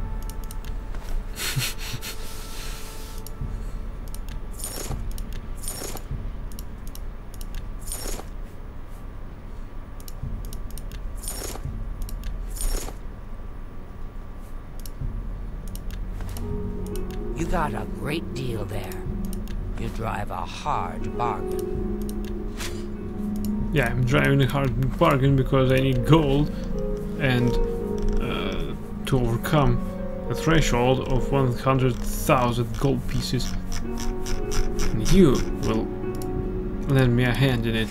you got a great deal there. You drive a hard bargain. Yeah, I'm driving a hard bargain because I need gold and to overcome the threshold of 100,000 gold pieces. And you will lend me a hand in it.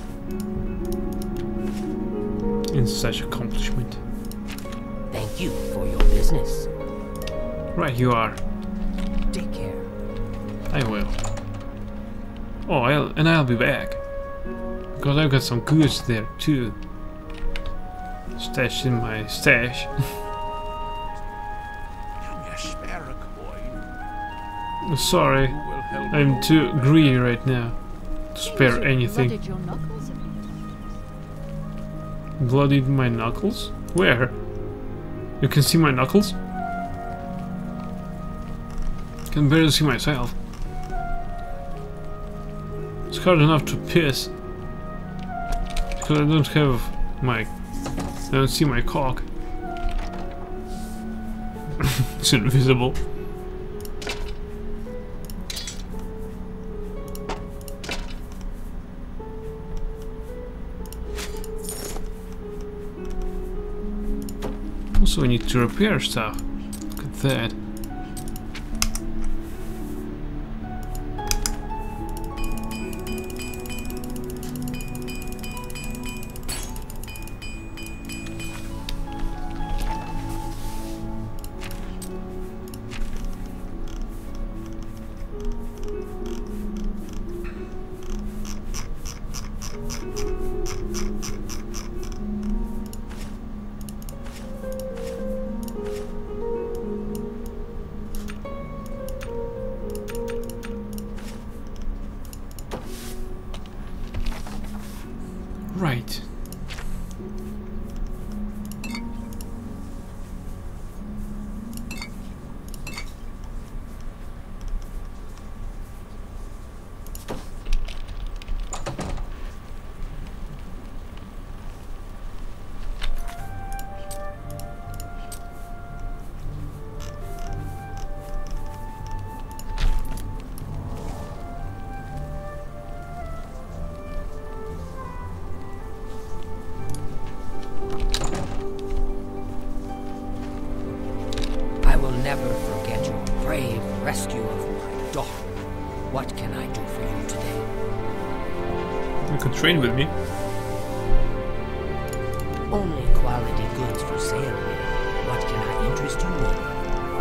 In such accomplishment. Thank you for your business. Right you are. Take care. I will. Oh, I'll be back. Because I've got some goods there too. Stashed in my stash. Sorry, I'm too greedy right now to spare anything. Blooded your knuckles a few times. Bloodied my knuckles? Where? You can see my knuckles? I can barely see myself. It's hard enough to piss. Because I don't have my... I don't see my cock. It's invisible. Also, I need to repair stuff. Look at that. Right. Never forget your brave rescue of my daughter. What can I do for you today? You could trade with me. Only quality goods for sale here. What can I interest you in?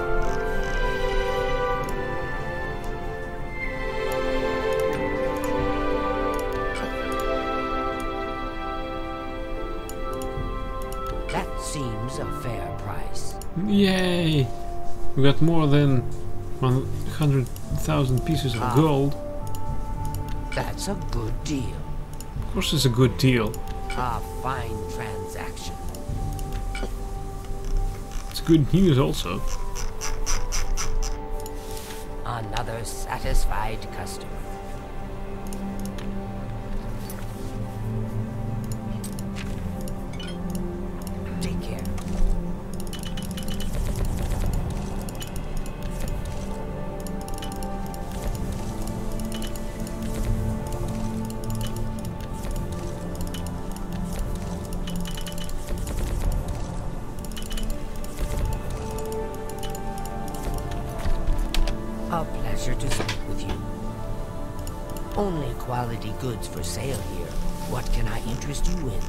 That seems a fair price. Yay! We got more than 100,000 pieces of gold. That's a good deal. Of course it's a good deal. A fine transaction. That's good news also. Another satisfied customer. Take care. A pleasure to speak with you. Only quality goods for sale here. What can I interest you in?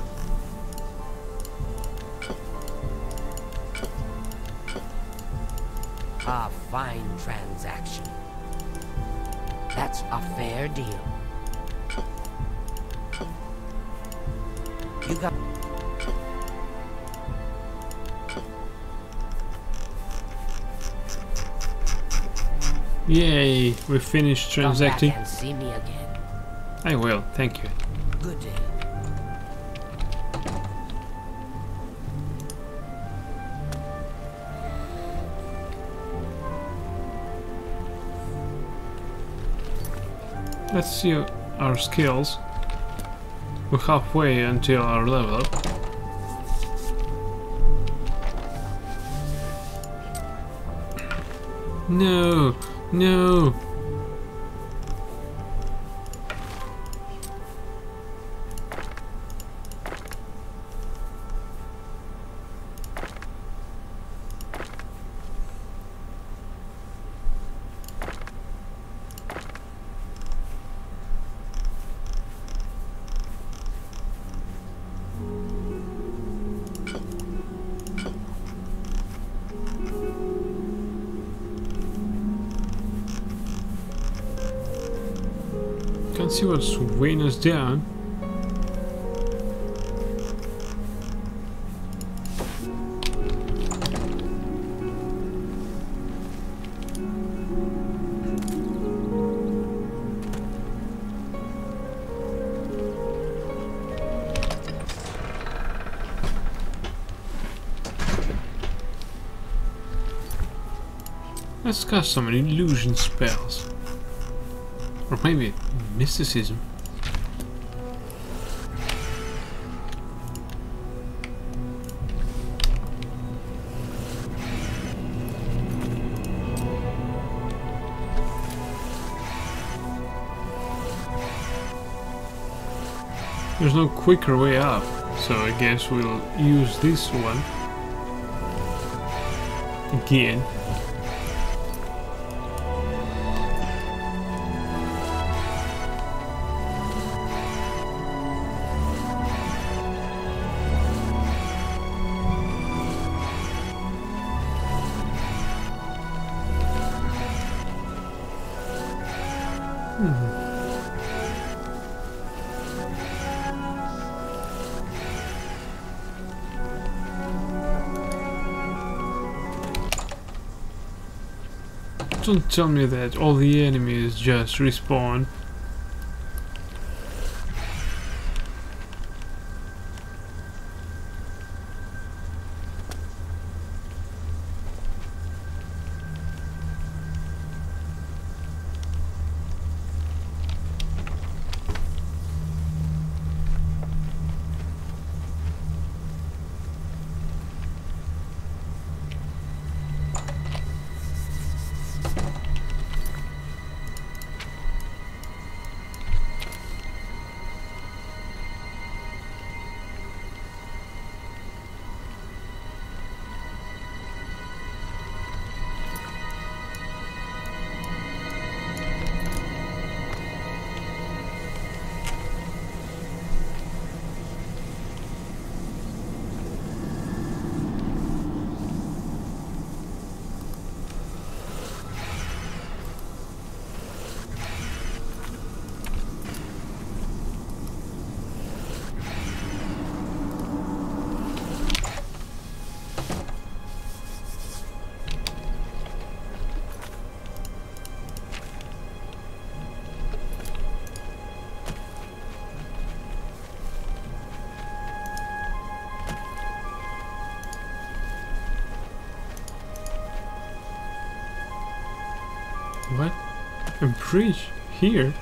A fine transaction. That's a fair deal. You got... Yay, we finished transacting. Come back and see me again. I will, thank you. Good day. Let's see our skills. We're halfway until our level up. No, no. Can't see what's weighing us down. Let's cast some illusion spells. Or maybe mysticism. There's no quicker way up, so I guess we'll use this one again. Don't tell me that all the enemies just respawn. bridge here.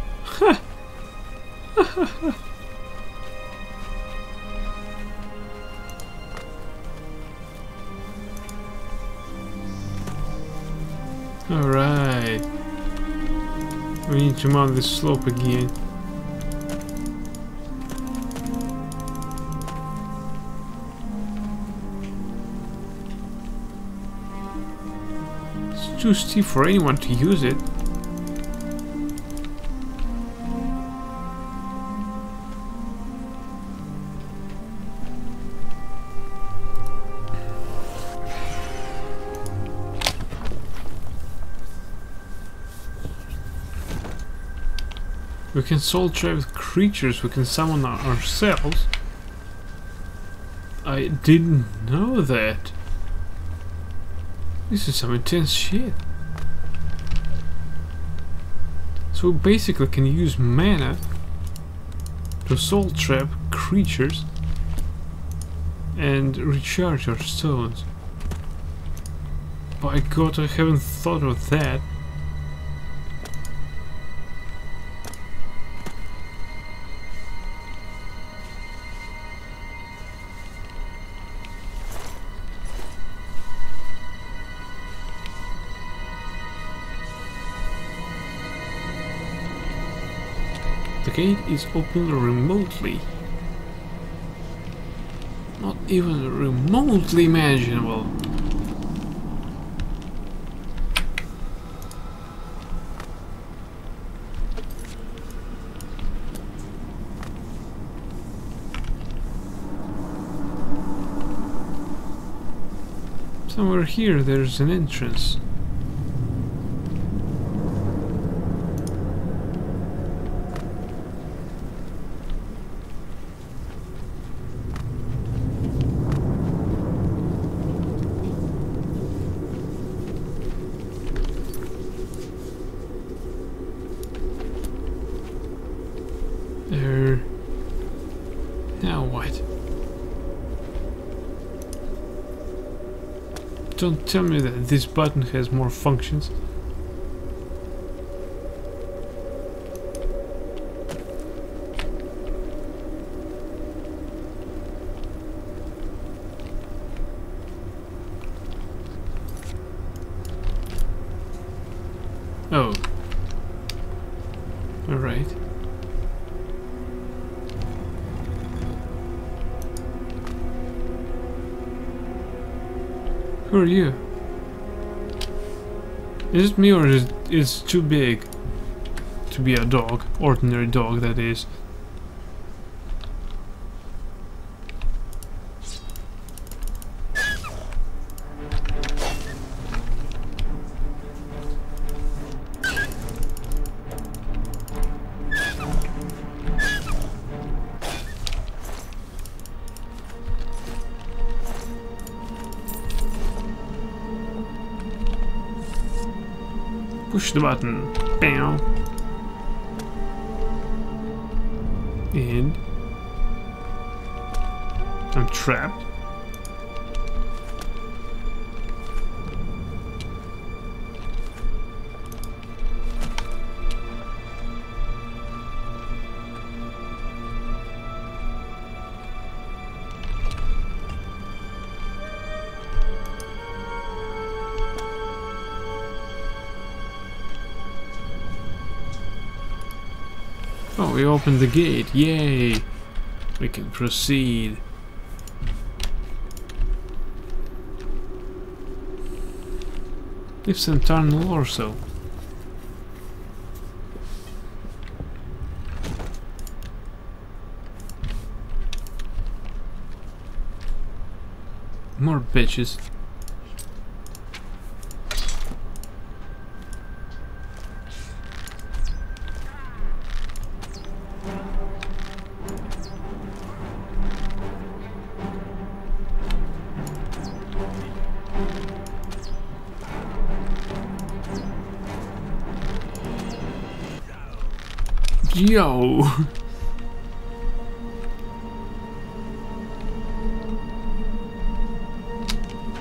Alright. We need to mount this slope again. It's too steep for anyone to use it. We can soul trap creatures, we can summon ourselves. I didn't know that. This is some intense shit. So we basically can use mana to soul trap creatures and recharge our stones. By God, I haven't thought of that. The gate is open remotely. Not even remotely imaginable. Somewhere here there's an entrance. Now what? Don't tell me that this button has more functions. Oh. All right. Who are you? Is it me or is it too big to be a dog? Ordinary dog, that is. Push the button. Bam. And I'm trapped. Oh, we opened the gate. Yay! We can proceed. It's an tunnel or so. More bitches. Yo!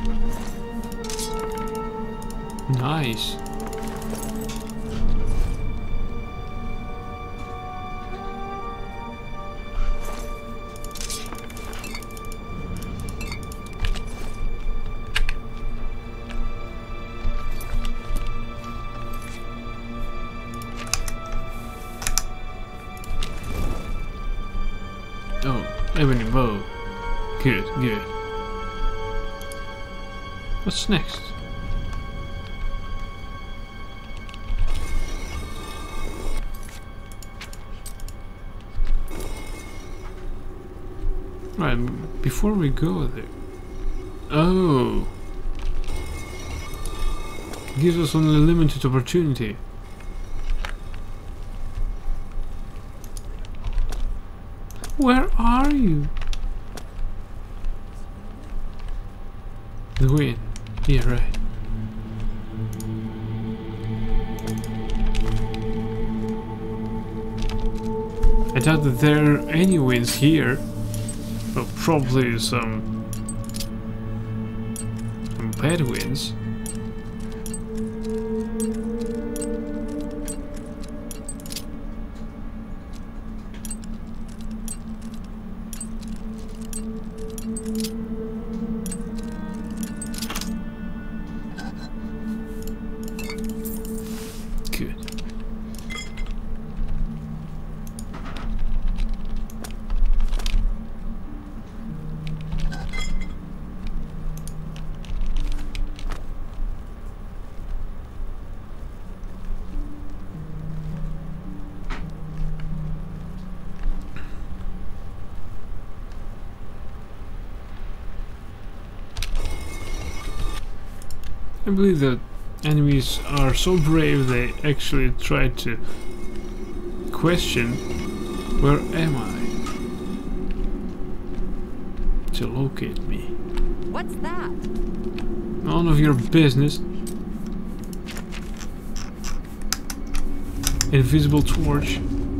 Nice. ebony bow. Good, good. What's next? Right, before we go there. Oh! Gives us only a limited opportunity. Where are you? The wind. Yeah, right. I doubt that there are any winds here. Well, probably some bad winds. Good. I believe that enemies are so brave they actually try to question, where am I? To locate me. What's that? None of your business. Invisible torch.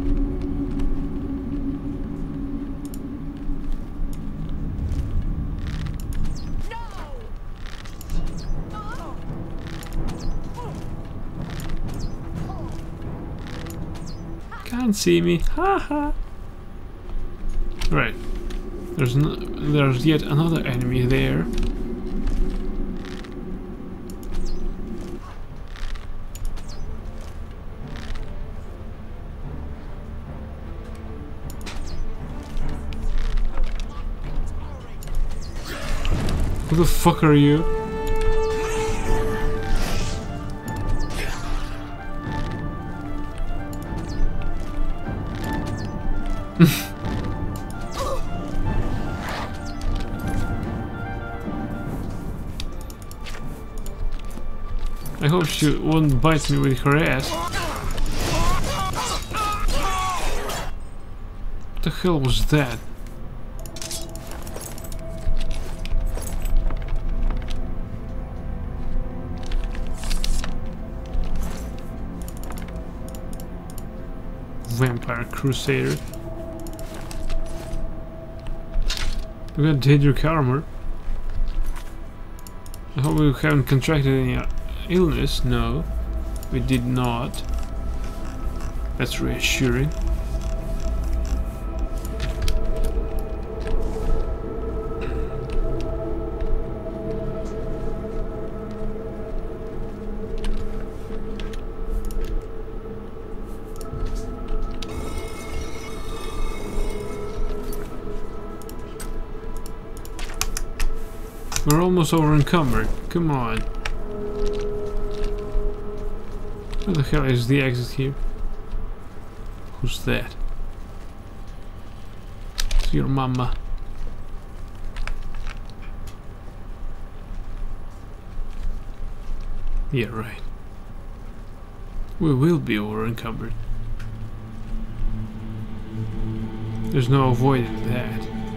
Can't see me, haha. Right, there's yet another enemy there. Who the fuck are you? I hope she won't bite me with her ass. What the hell was that? Vampire Crusader. We got Daedric armor. I hope we haven't contracted any illness. No, we did not. That's reassuring. We're almost over encumbered. Come on. Where the hell is the exit here? Who's that? It's your mama. Yeah, right. We will be over encumbered. There's no avoiding that.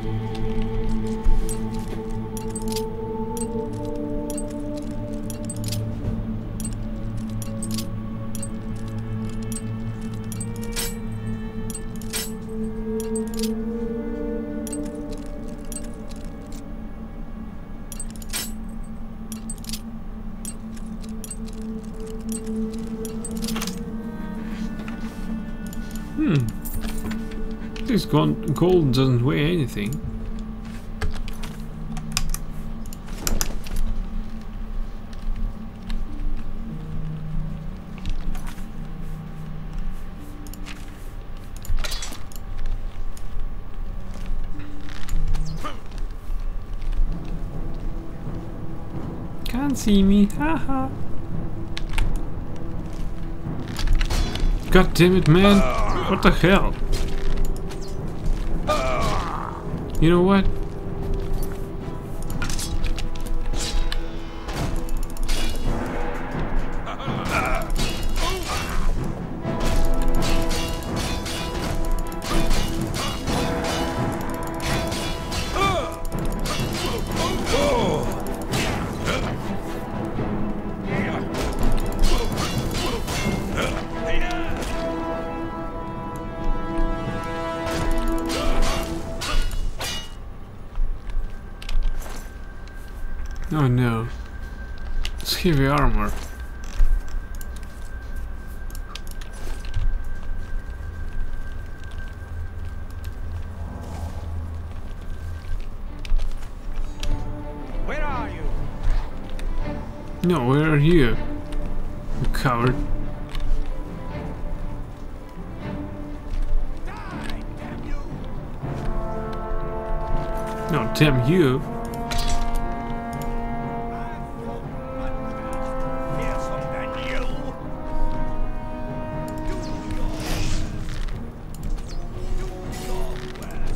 This gold doesn't weigh anything. can't see me. Haha. God damn it, man. What the hell? You know what? Oh no. It's heavy armor. Where are you? No, where are you? You coward. Die, damn you! No, damn you. Here's some than you. Do your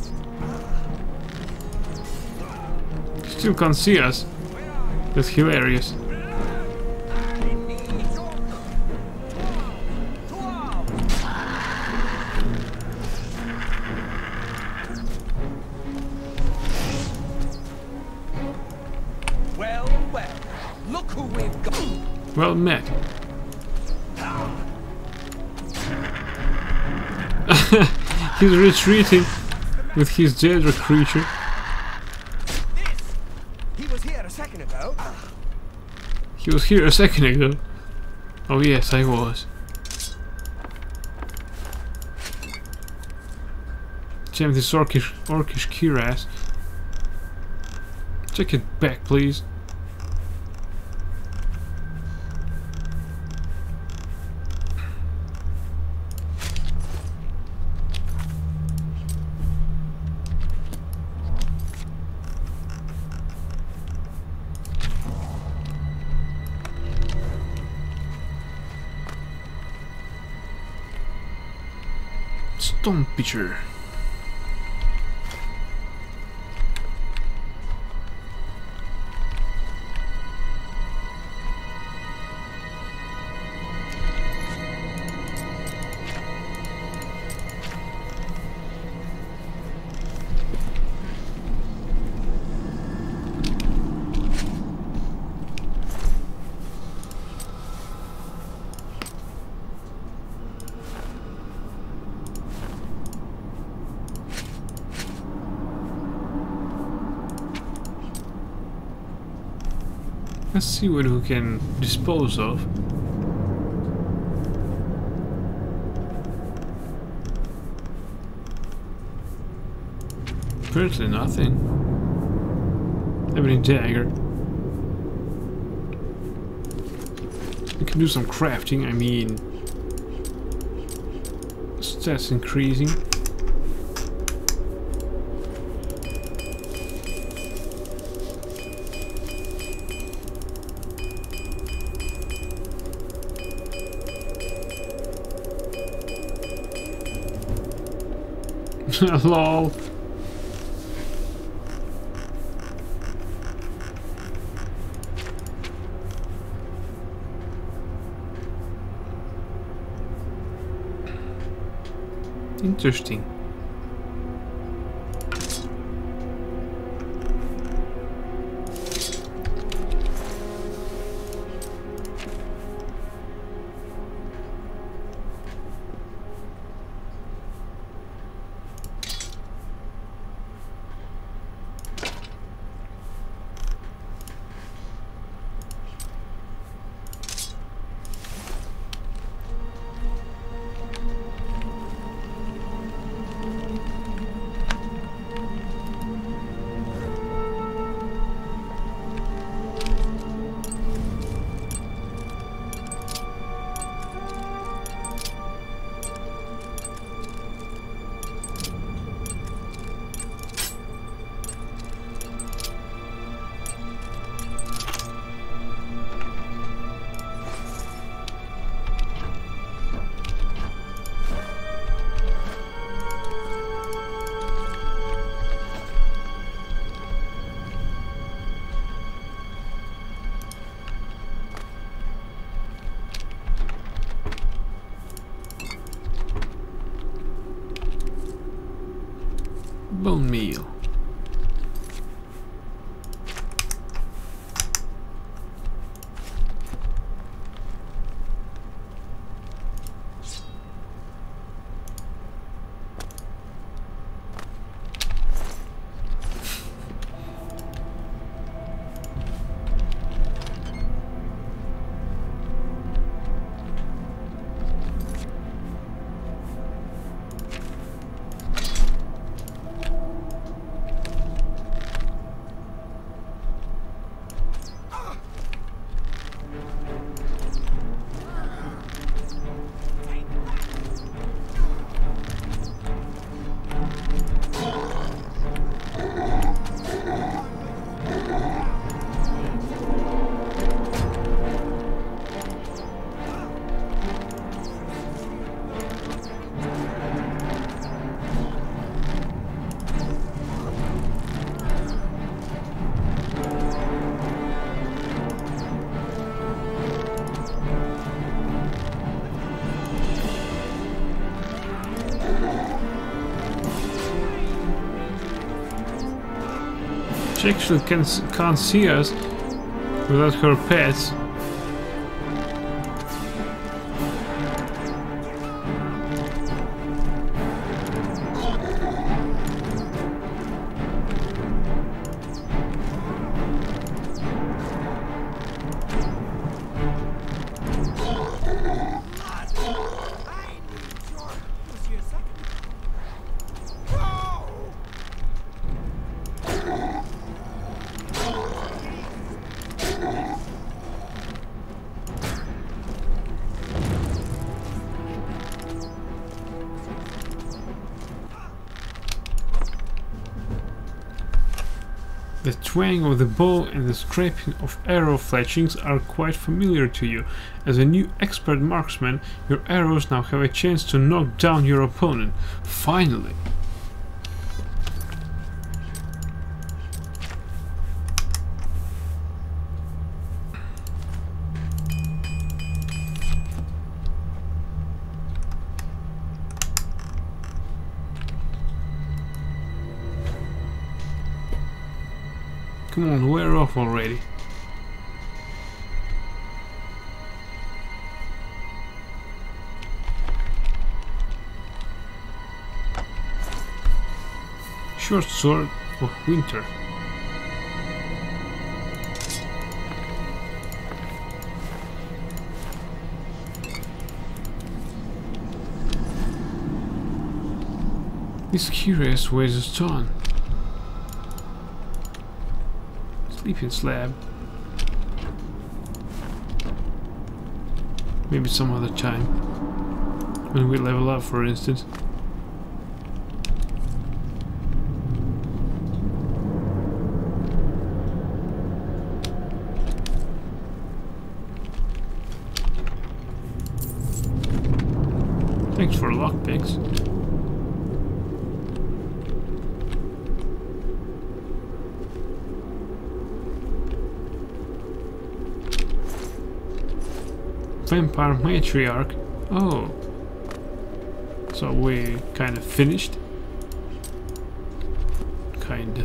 worst. Still can't see us. That's hilarious. I need your well, well, look who we've got. Well met. He's retreating with his Daedra creature. This, he was here a second ago. He was here a second ago. Oh yes, I was. Damn this orcish cuirass. Check it back, please. Stone pitcher. Let's see what we can dispose of. Apparently nothing. Ebony dagger. We can do some crafting, I mean... stats increasing. Lol. Interesting. Bone meal. She actually can't see us without her pets. The twang of the bow and the scraping of arrow fletchings are quite familiar to you. As a new expert marksman, your arrows now have a chance to knock down your opponent. Finally! Come on, wear off already. Short sword of winter. This curious weighs a ton. Sleeping slab. Maybe some other time. When we level up, for instance. Thanks for lockpicks. Vampire Matriarch. Oh. So we kind of finished. Kinda.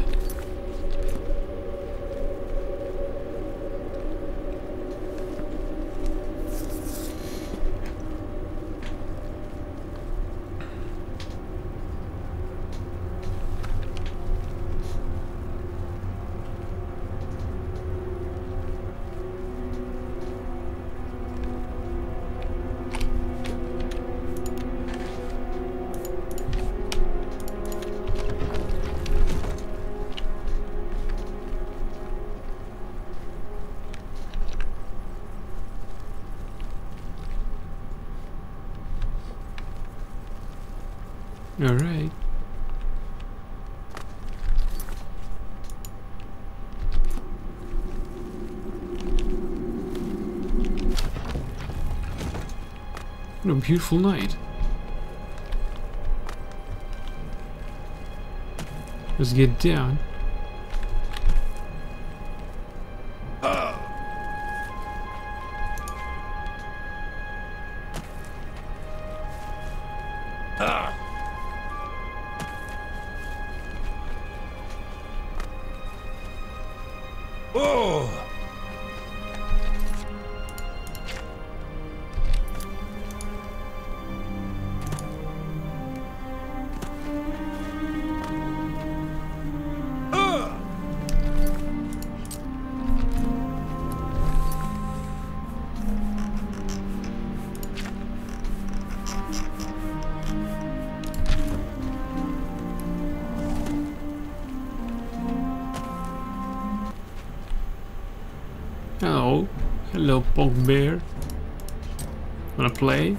Alright. What a beautiful night. Let's get down. Oh! Hello. Hello, Pugbear. Wanna play?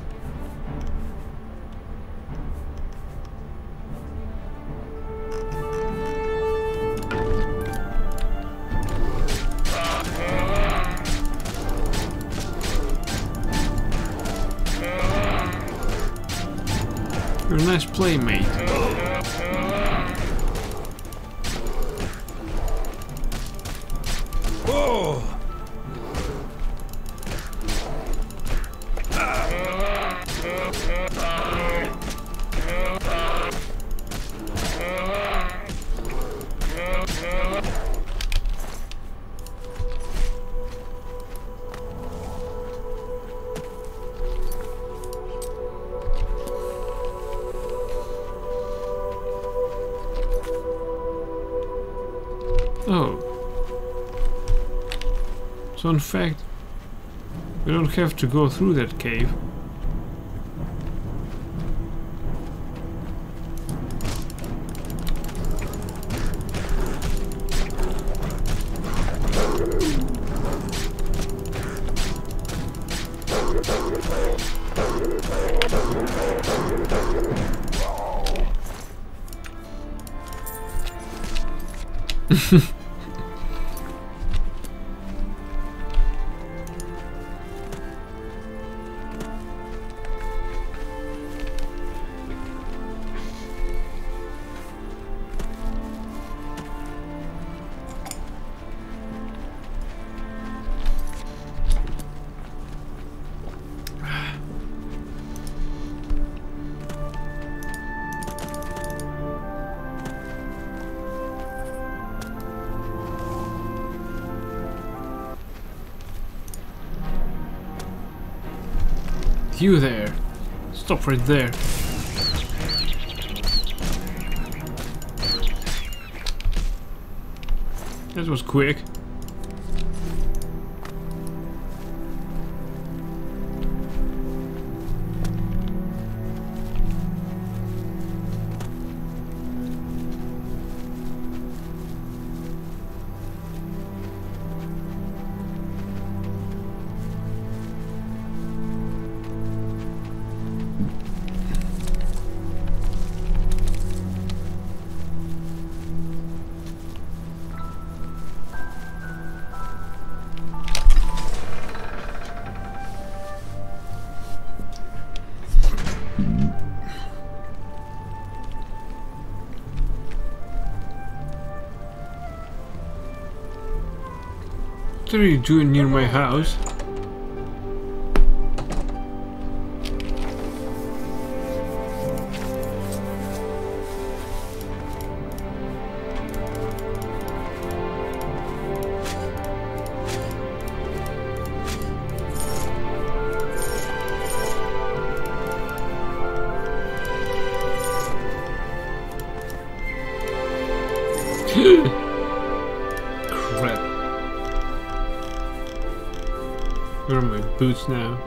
You're a nice playmate. Oh! Oh. So in fact, we don't have to go through that cave. You there. Stop right there. That was quick. What are you doing near my house? Crap. Where are my boots now?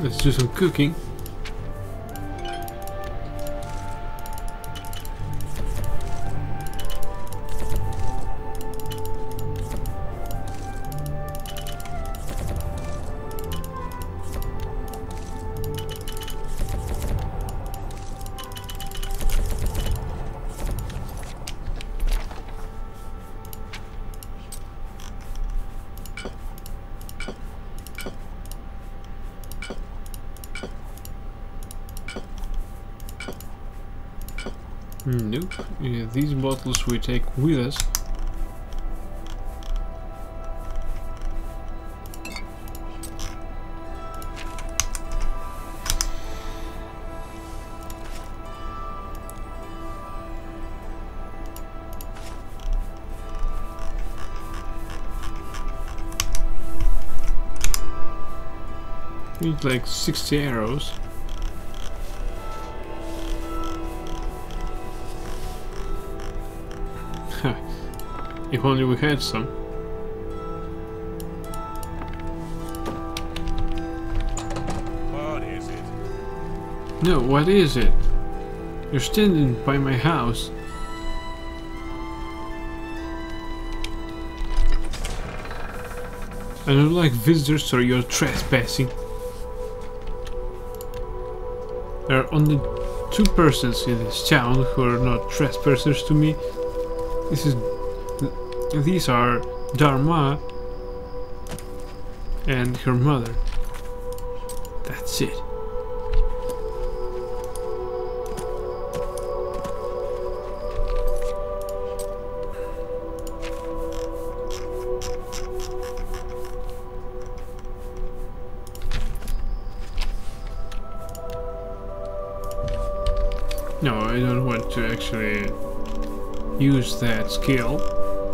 Let's do some cooking. Nope. Yeah, these bottles we take with us. Need like 60 arrows. If only we had some. What is it? No, what is it? You're standing by my house. I don't like visitors, so you're trespassing. There are only 2 persons in this town who are not trespassers to me. These are Dharma and her mother. That's it. No, I don't want to actually use that skill.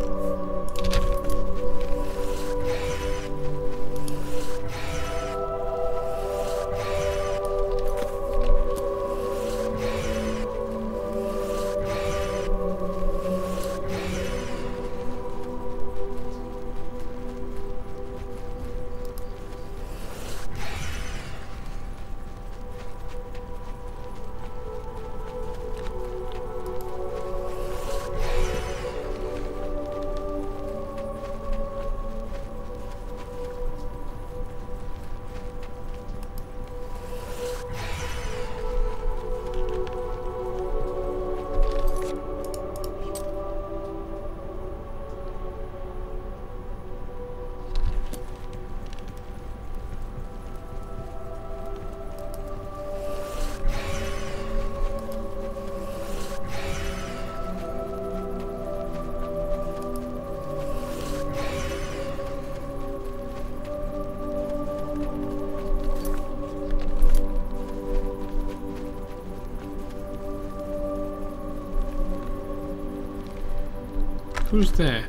Who's that?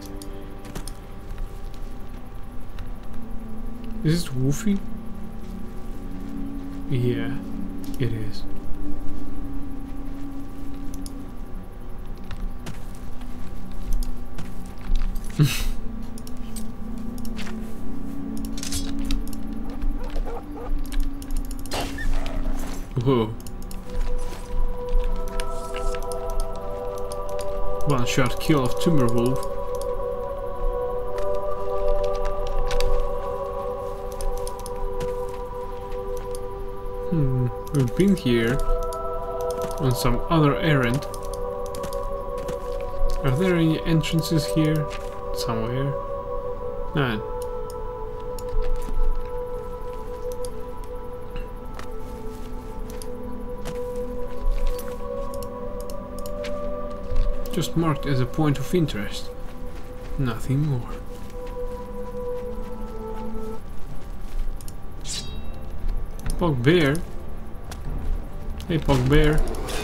Is it Wolfie? Yeah, it is. Whoa. One-shot kill of Timberwolf. We've been here on some other errand. Are there any entrances here? Somewhere? None. Just marked as a point of interest. Nothing more. Pugbear? Hey, Pugbear.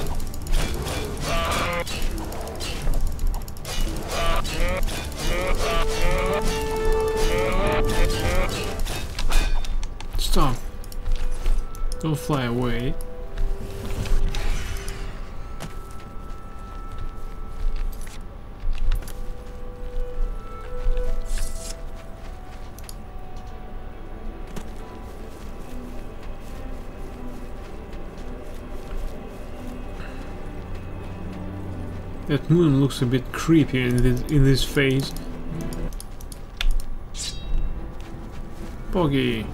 Stop. Don't fly away. That moon looks a bit creepy in this phase. Poggy.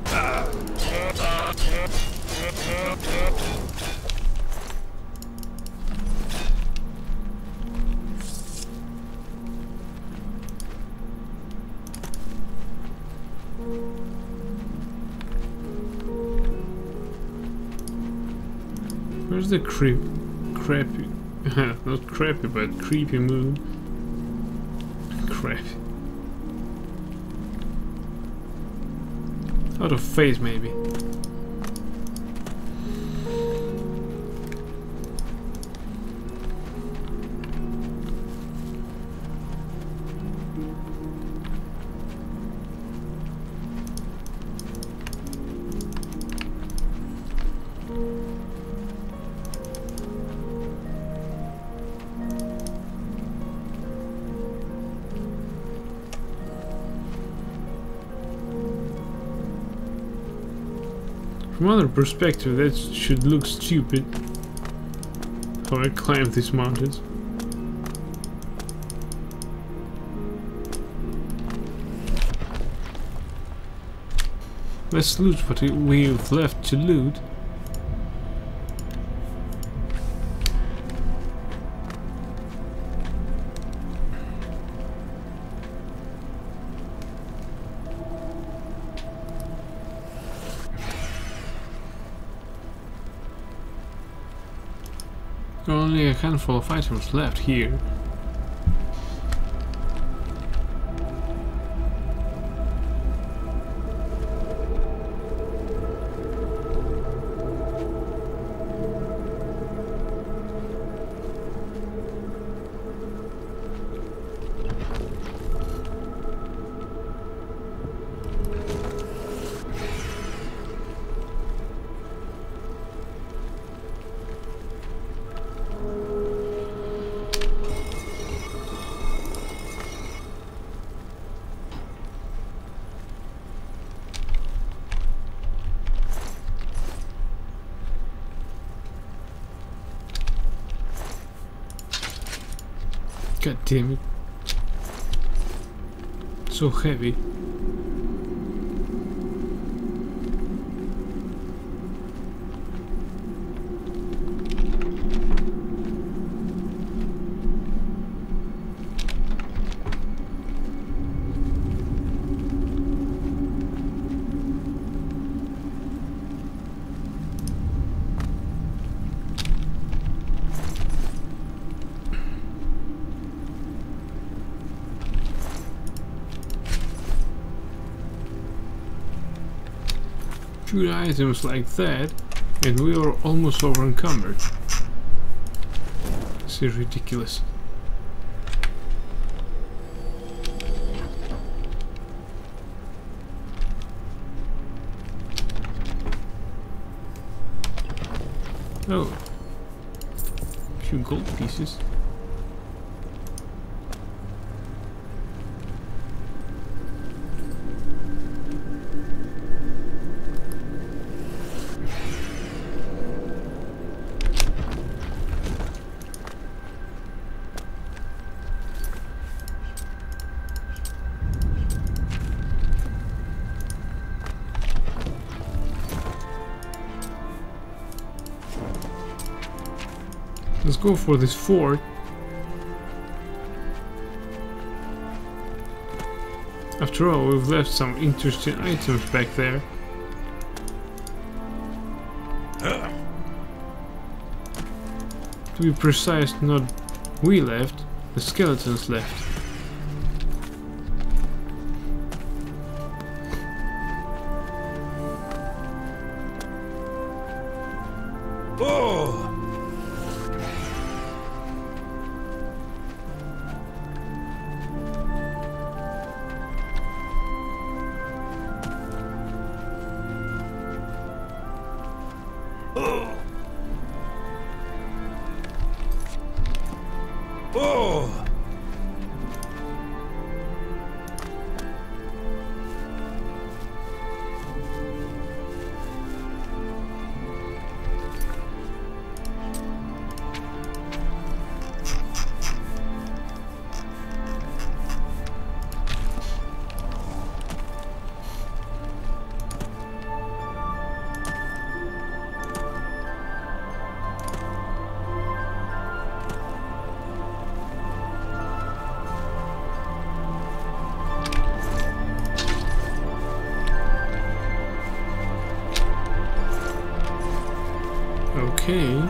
Where's the crappy, not crappy, but creepy moon? Crappy. Out of phase, maybe. From other perspective, that should look stupid. How I climbed these mountains. Let's loot what we've left to loot. Only a handful of items left here. God damn it. So heavy. Few items like that, and we are almost over encumbered. This is ridiculous. Oh, a few gold pieces. Let's go for this fort. After all, we've left some interesting items back there. To be precise, not we left, the skeletons left. Okay.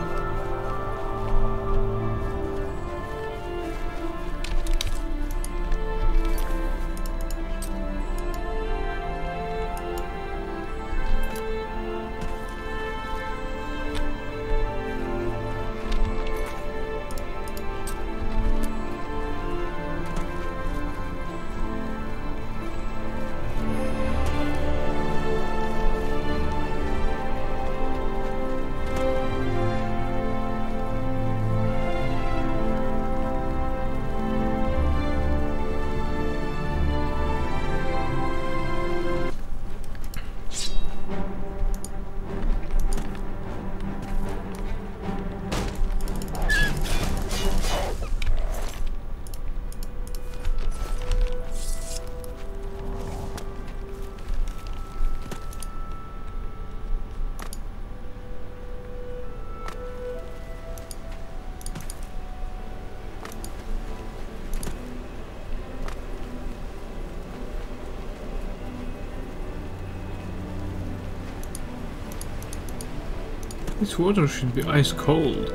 This water should be ice cold.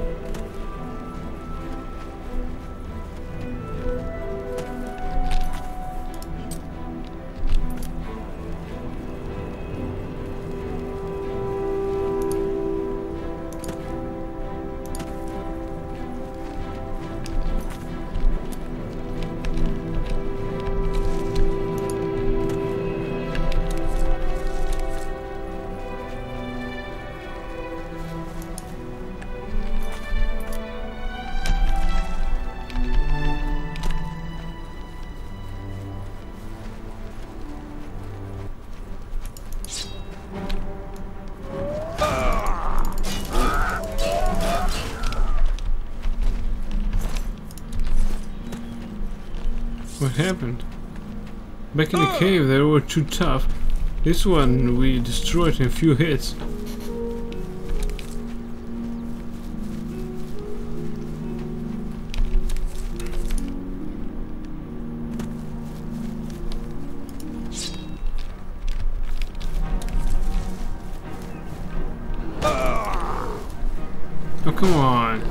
What happened? Back in the cave they were too tough. This one we destroyed in a few hits. Oh, come on.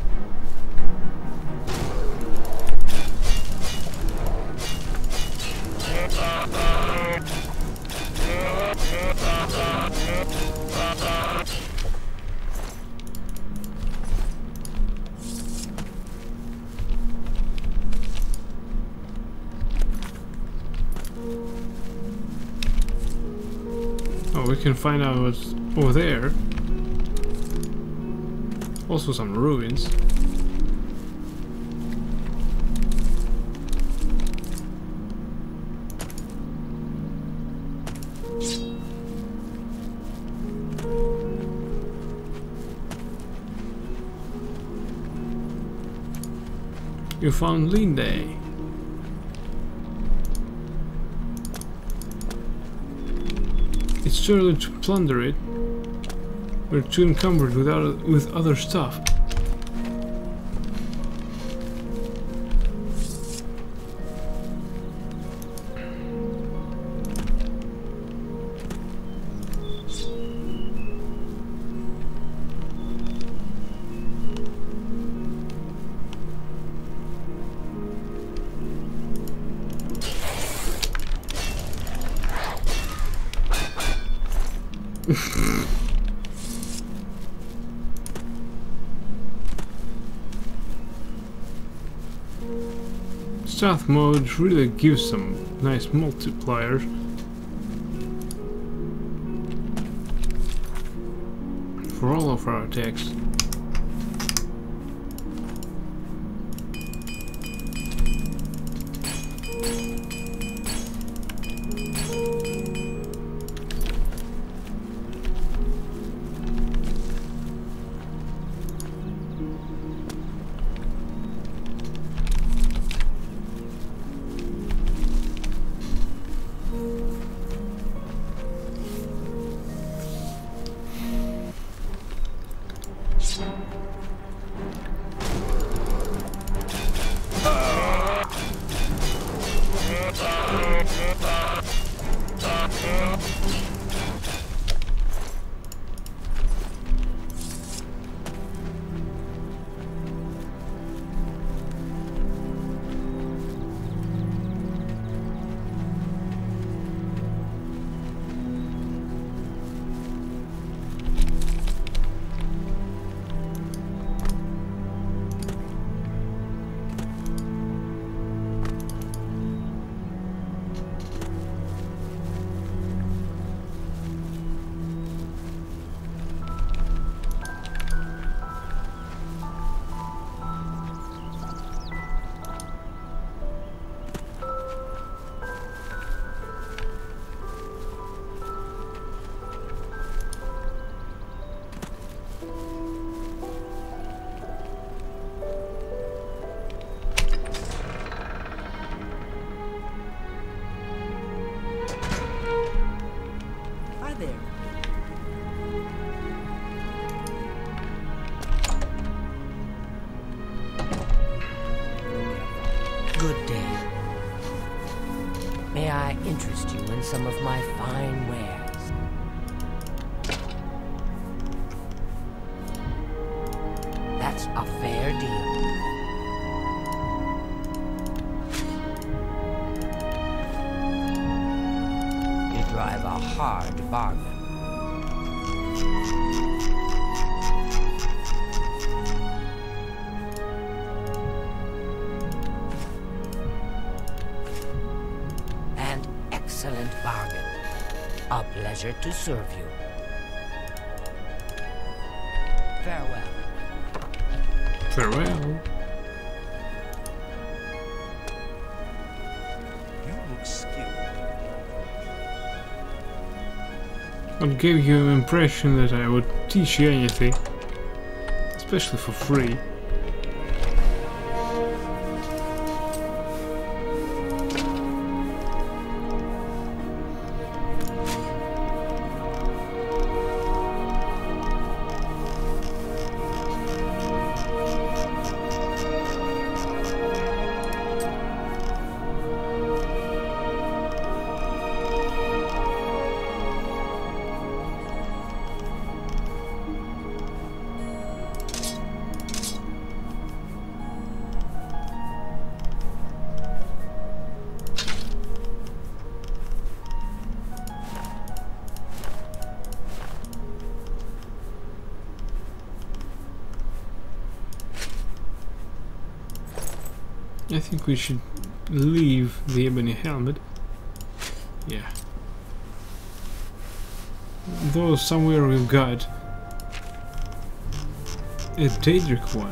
Oh, we can find out what's over there. Also some ruins. You found Linde. It's too early to plunder it. We're too encumbered with other stuff. Stealth mode really gives some nice multipliers. For all of our attacks. on some of my fine wares. That's a fair deal. You drive a hard bargain. An excellent bargain. A pleasure to serve you. Farewell. Farewell. You look skilled. What gave you an impression that I would teach you anything, especially for free? I think we should leave the ebony helmet. Yeah. Though somewhere we've got a Daedric one.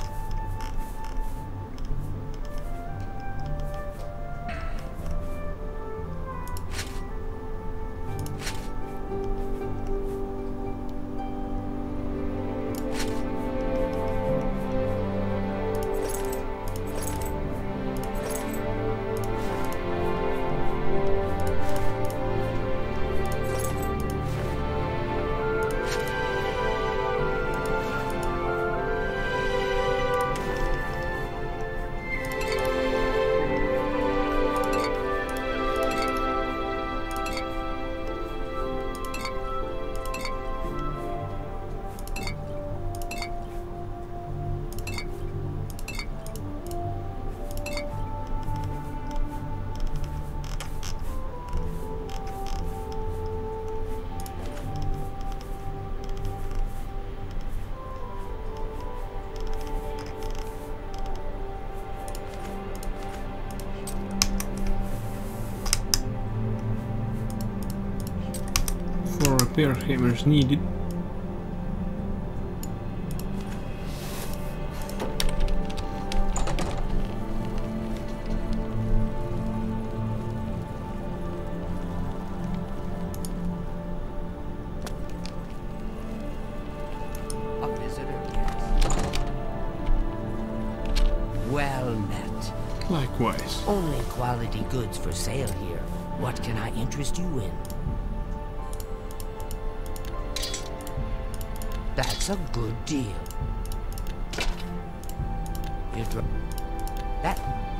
Repair hammers needed. A visitor, yes. Well met. Likewise. Only quality goods for sale here. What can I interest you in? That's a good deal. You drop that.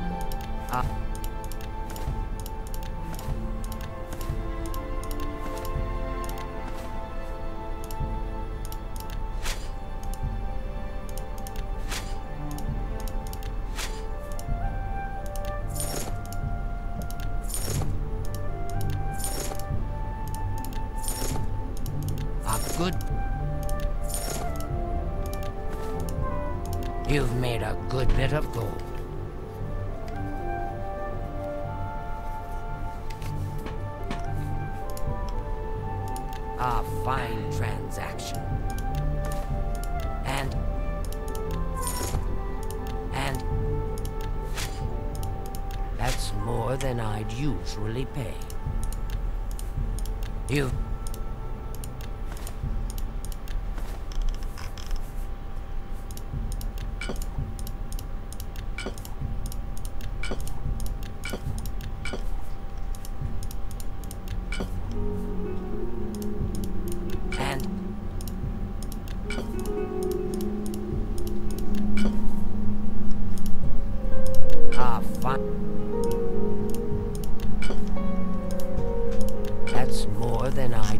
A good. You've made a good bit of gold. A fine transaction. And that's more than I'd usually pay. You.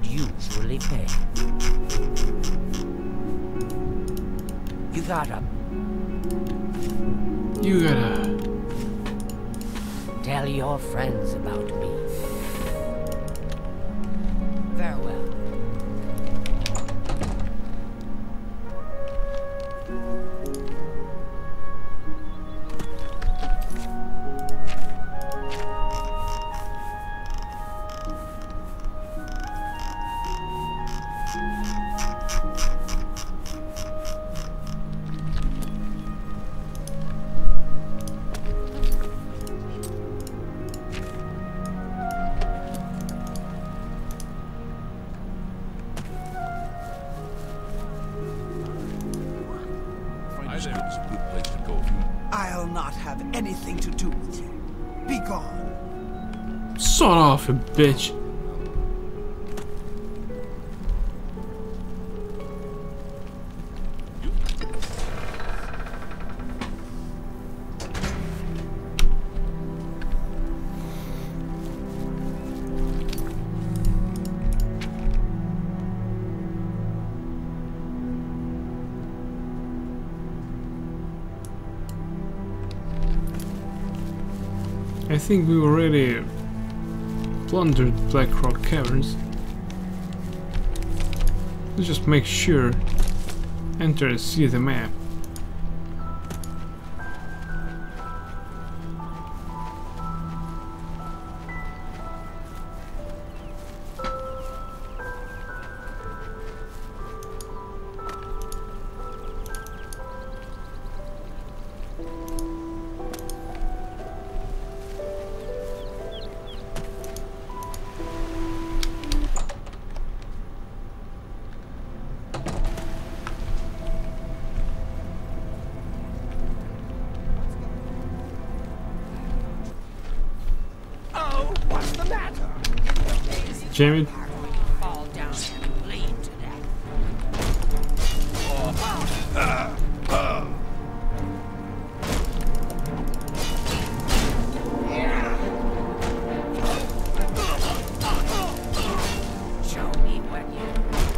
usually pay. You gotta tell your friends about me. Farewell. This is a good place to go if you... I'll not have anything to do with you. Be gone. Sort off, you bitch. I think we already plundered Blackrock Caverns. Let's just make sure. Enter and see the map. Oh, what's the matter? Jamie? Fall down and bleed to death. Show me what you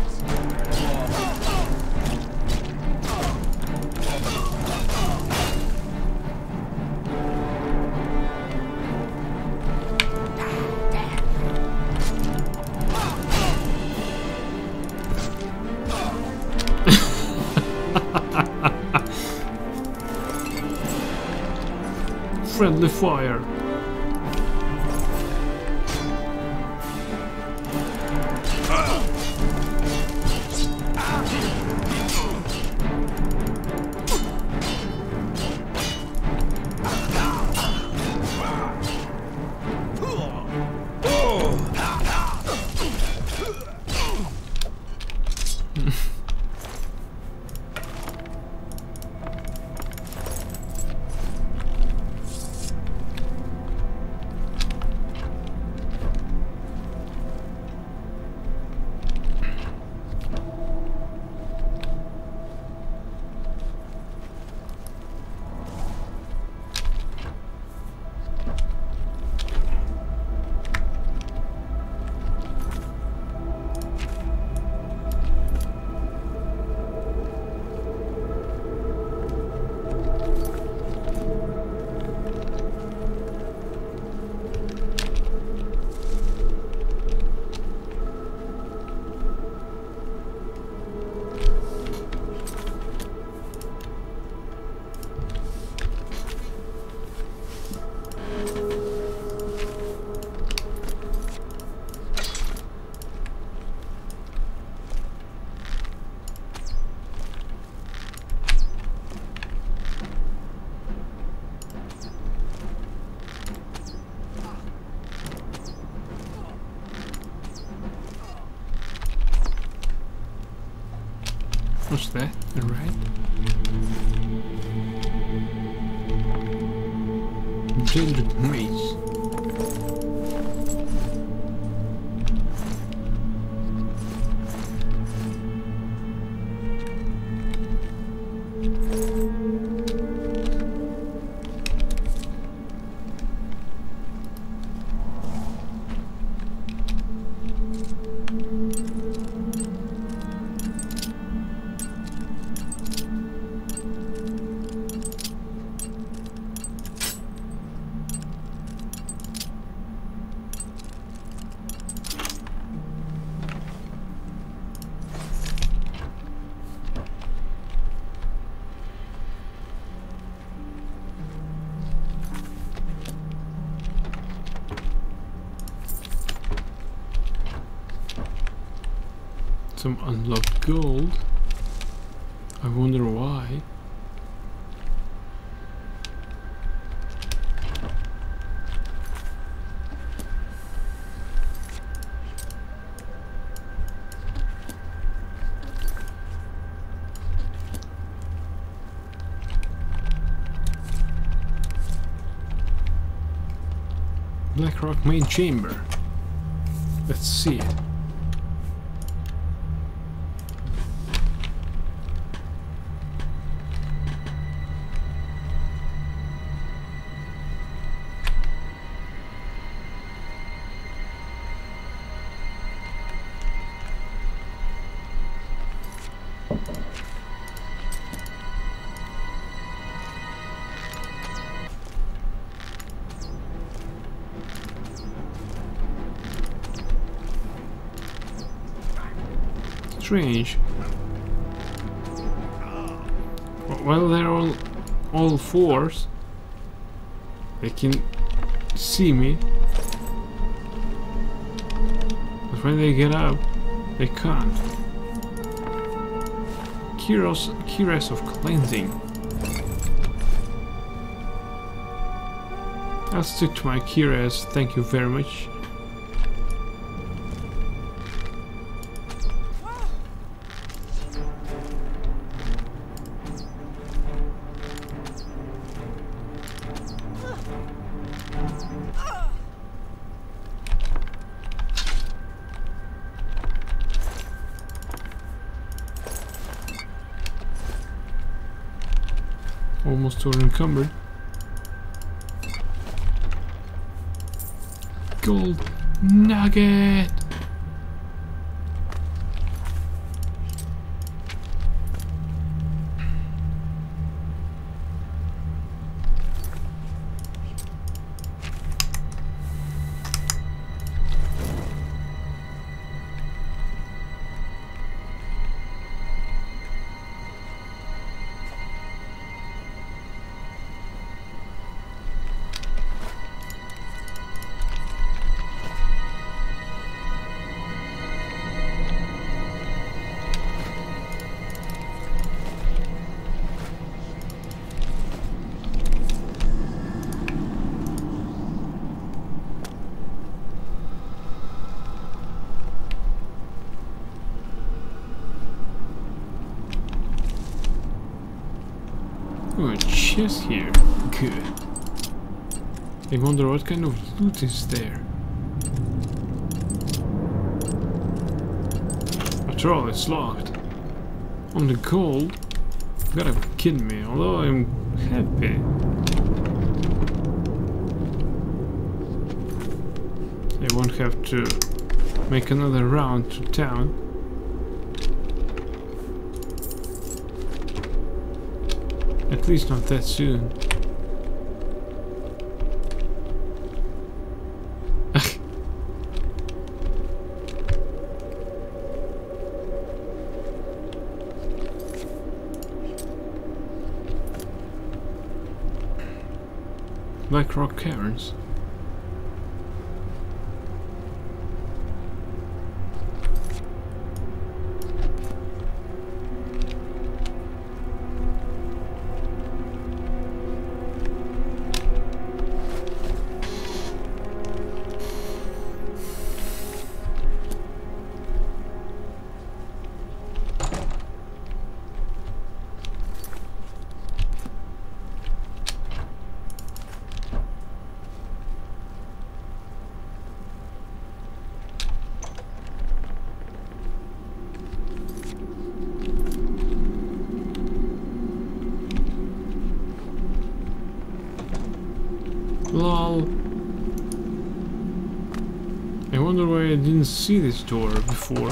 Friendly fire. What's that? Alright. Gilded maze. Some unlocked gold. I wonder why. Blackrock main chamber. Let's see it. Strange. Well, they're all fours. They can see me, but when they get up, they can't. Cuirass of cleansing. I'll stick to my cuirass. Thank you very much. Almost all encumbered. Gold nugget! Oh, a chest here. Good. I wonder what kind of loot is there. After all, it's locked. On the gold? You gotta be kidding me, although I'm happy. I won't have to make another round to town. At least not that soon. Blackrock Caverns. Lol. I wonder why I didn't see this door before.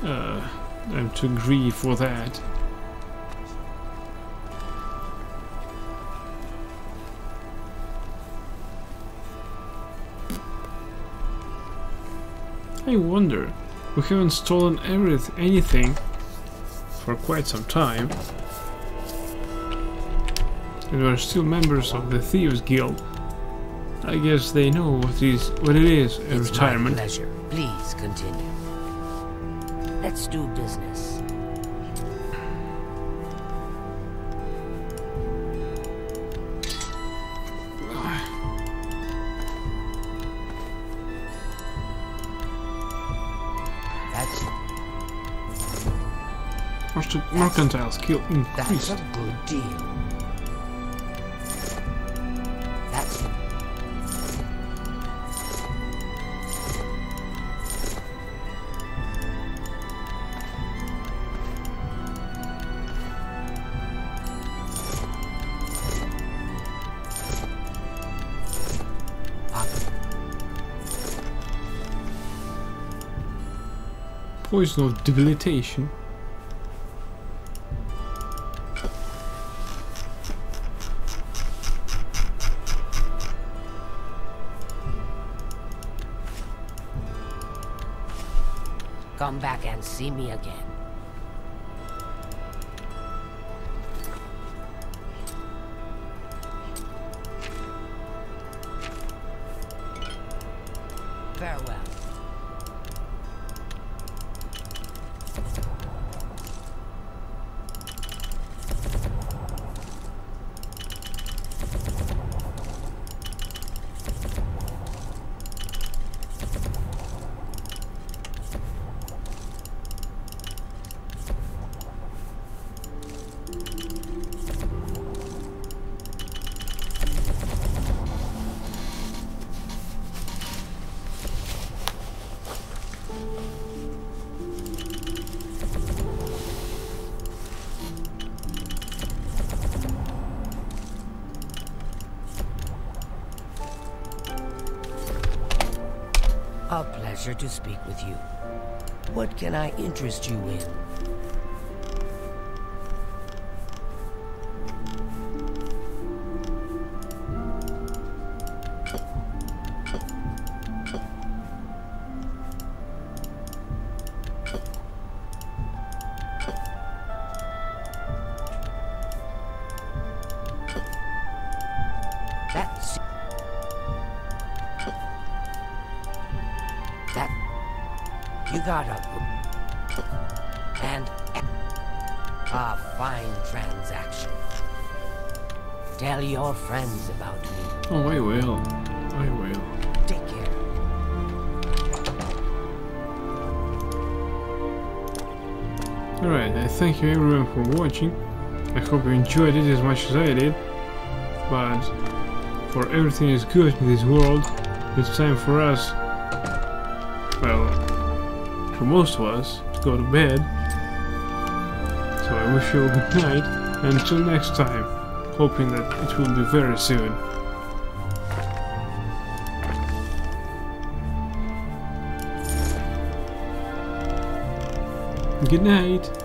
I'm to agree for that. I wonder, we haven't stolen anything for quite some time, and we're still members of the Thieves Guild. I guess they know what it is a retirement. My pleasure. Please continue. Let's do business. Mercantile skill That's increased. a good deal. That's Poison of debilitation. come back and see me again. Farewell. A pleasure to speak with you. What can I interest you in? You got and a fine transaction. Tell your friends about me. Oh, I will. I will. Take care. Alright, I thank you everyone for watching. I hope you enjoyed it as much as I did. But for everything is good in this world, it's time for us, well, for most of us, to go to bed. So I wish you a good night, and until next time, hoping that it will be very soon. Good night.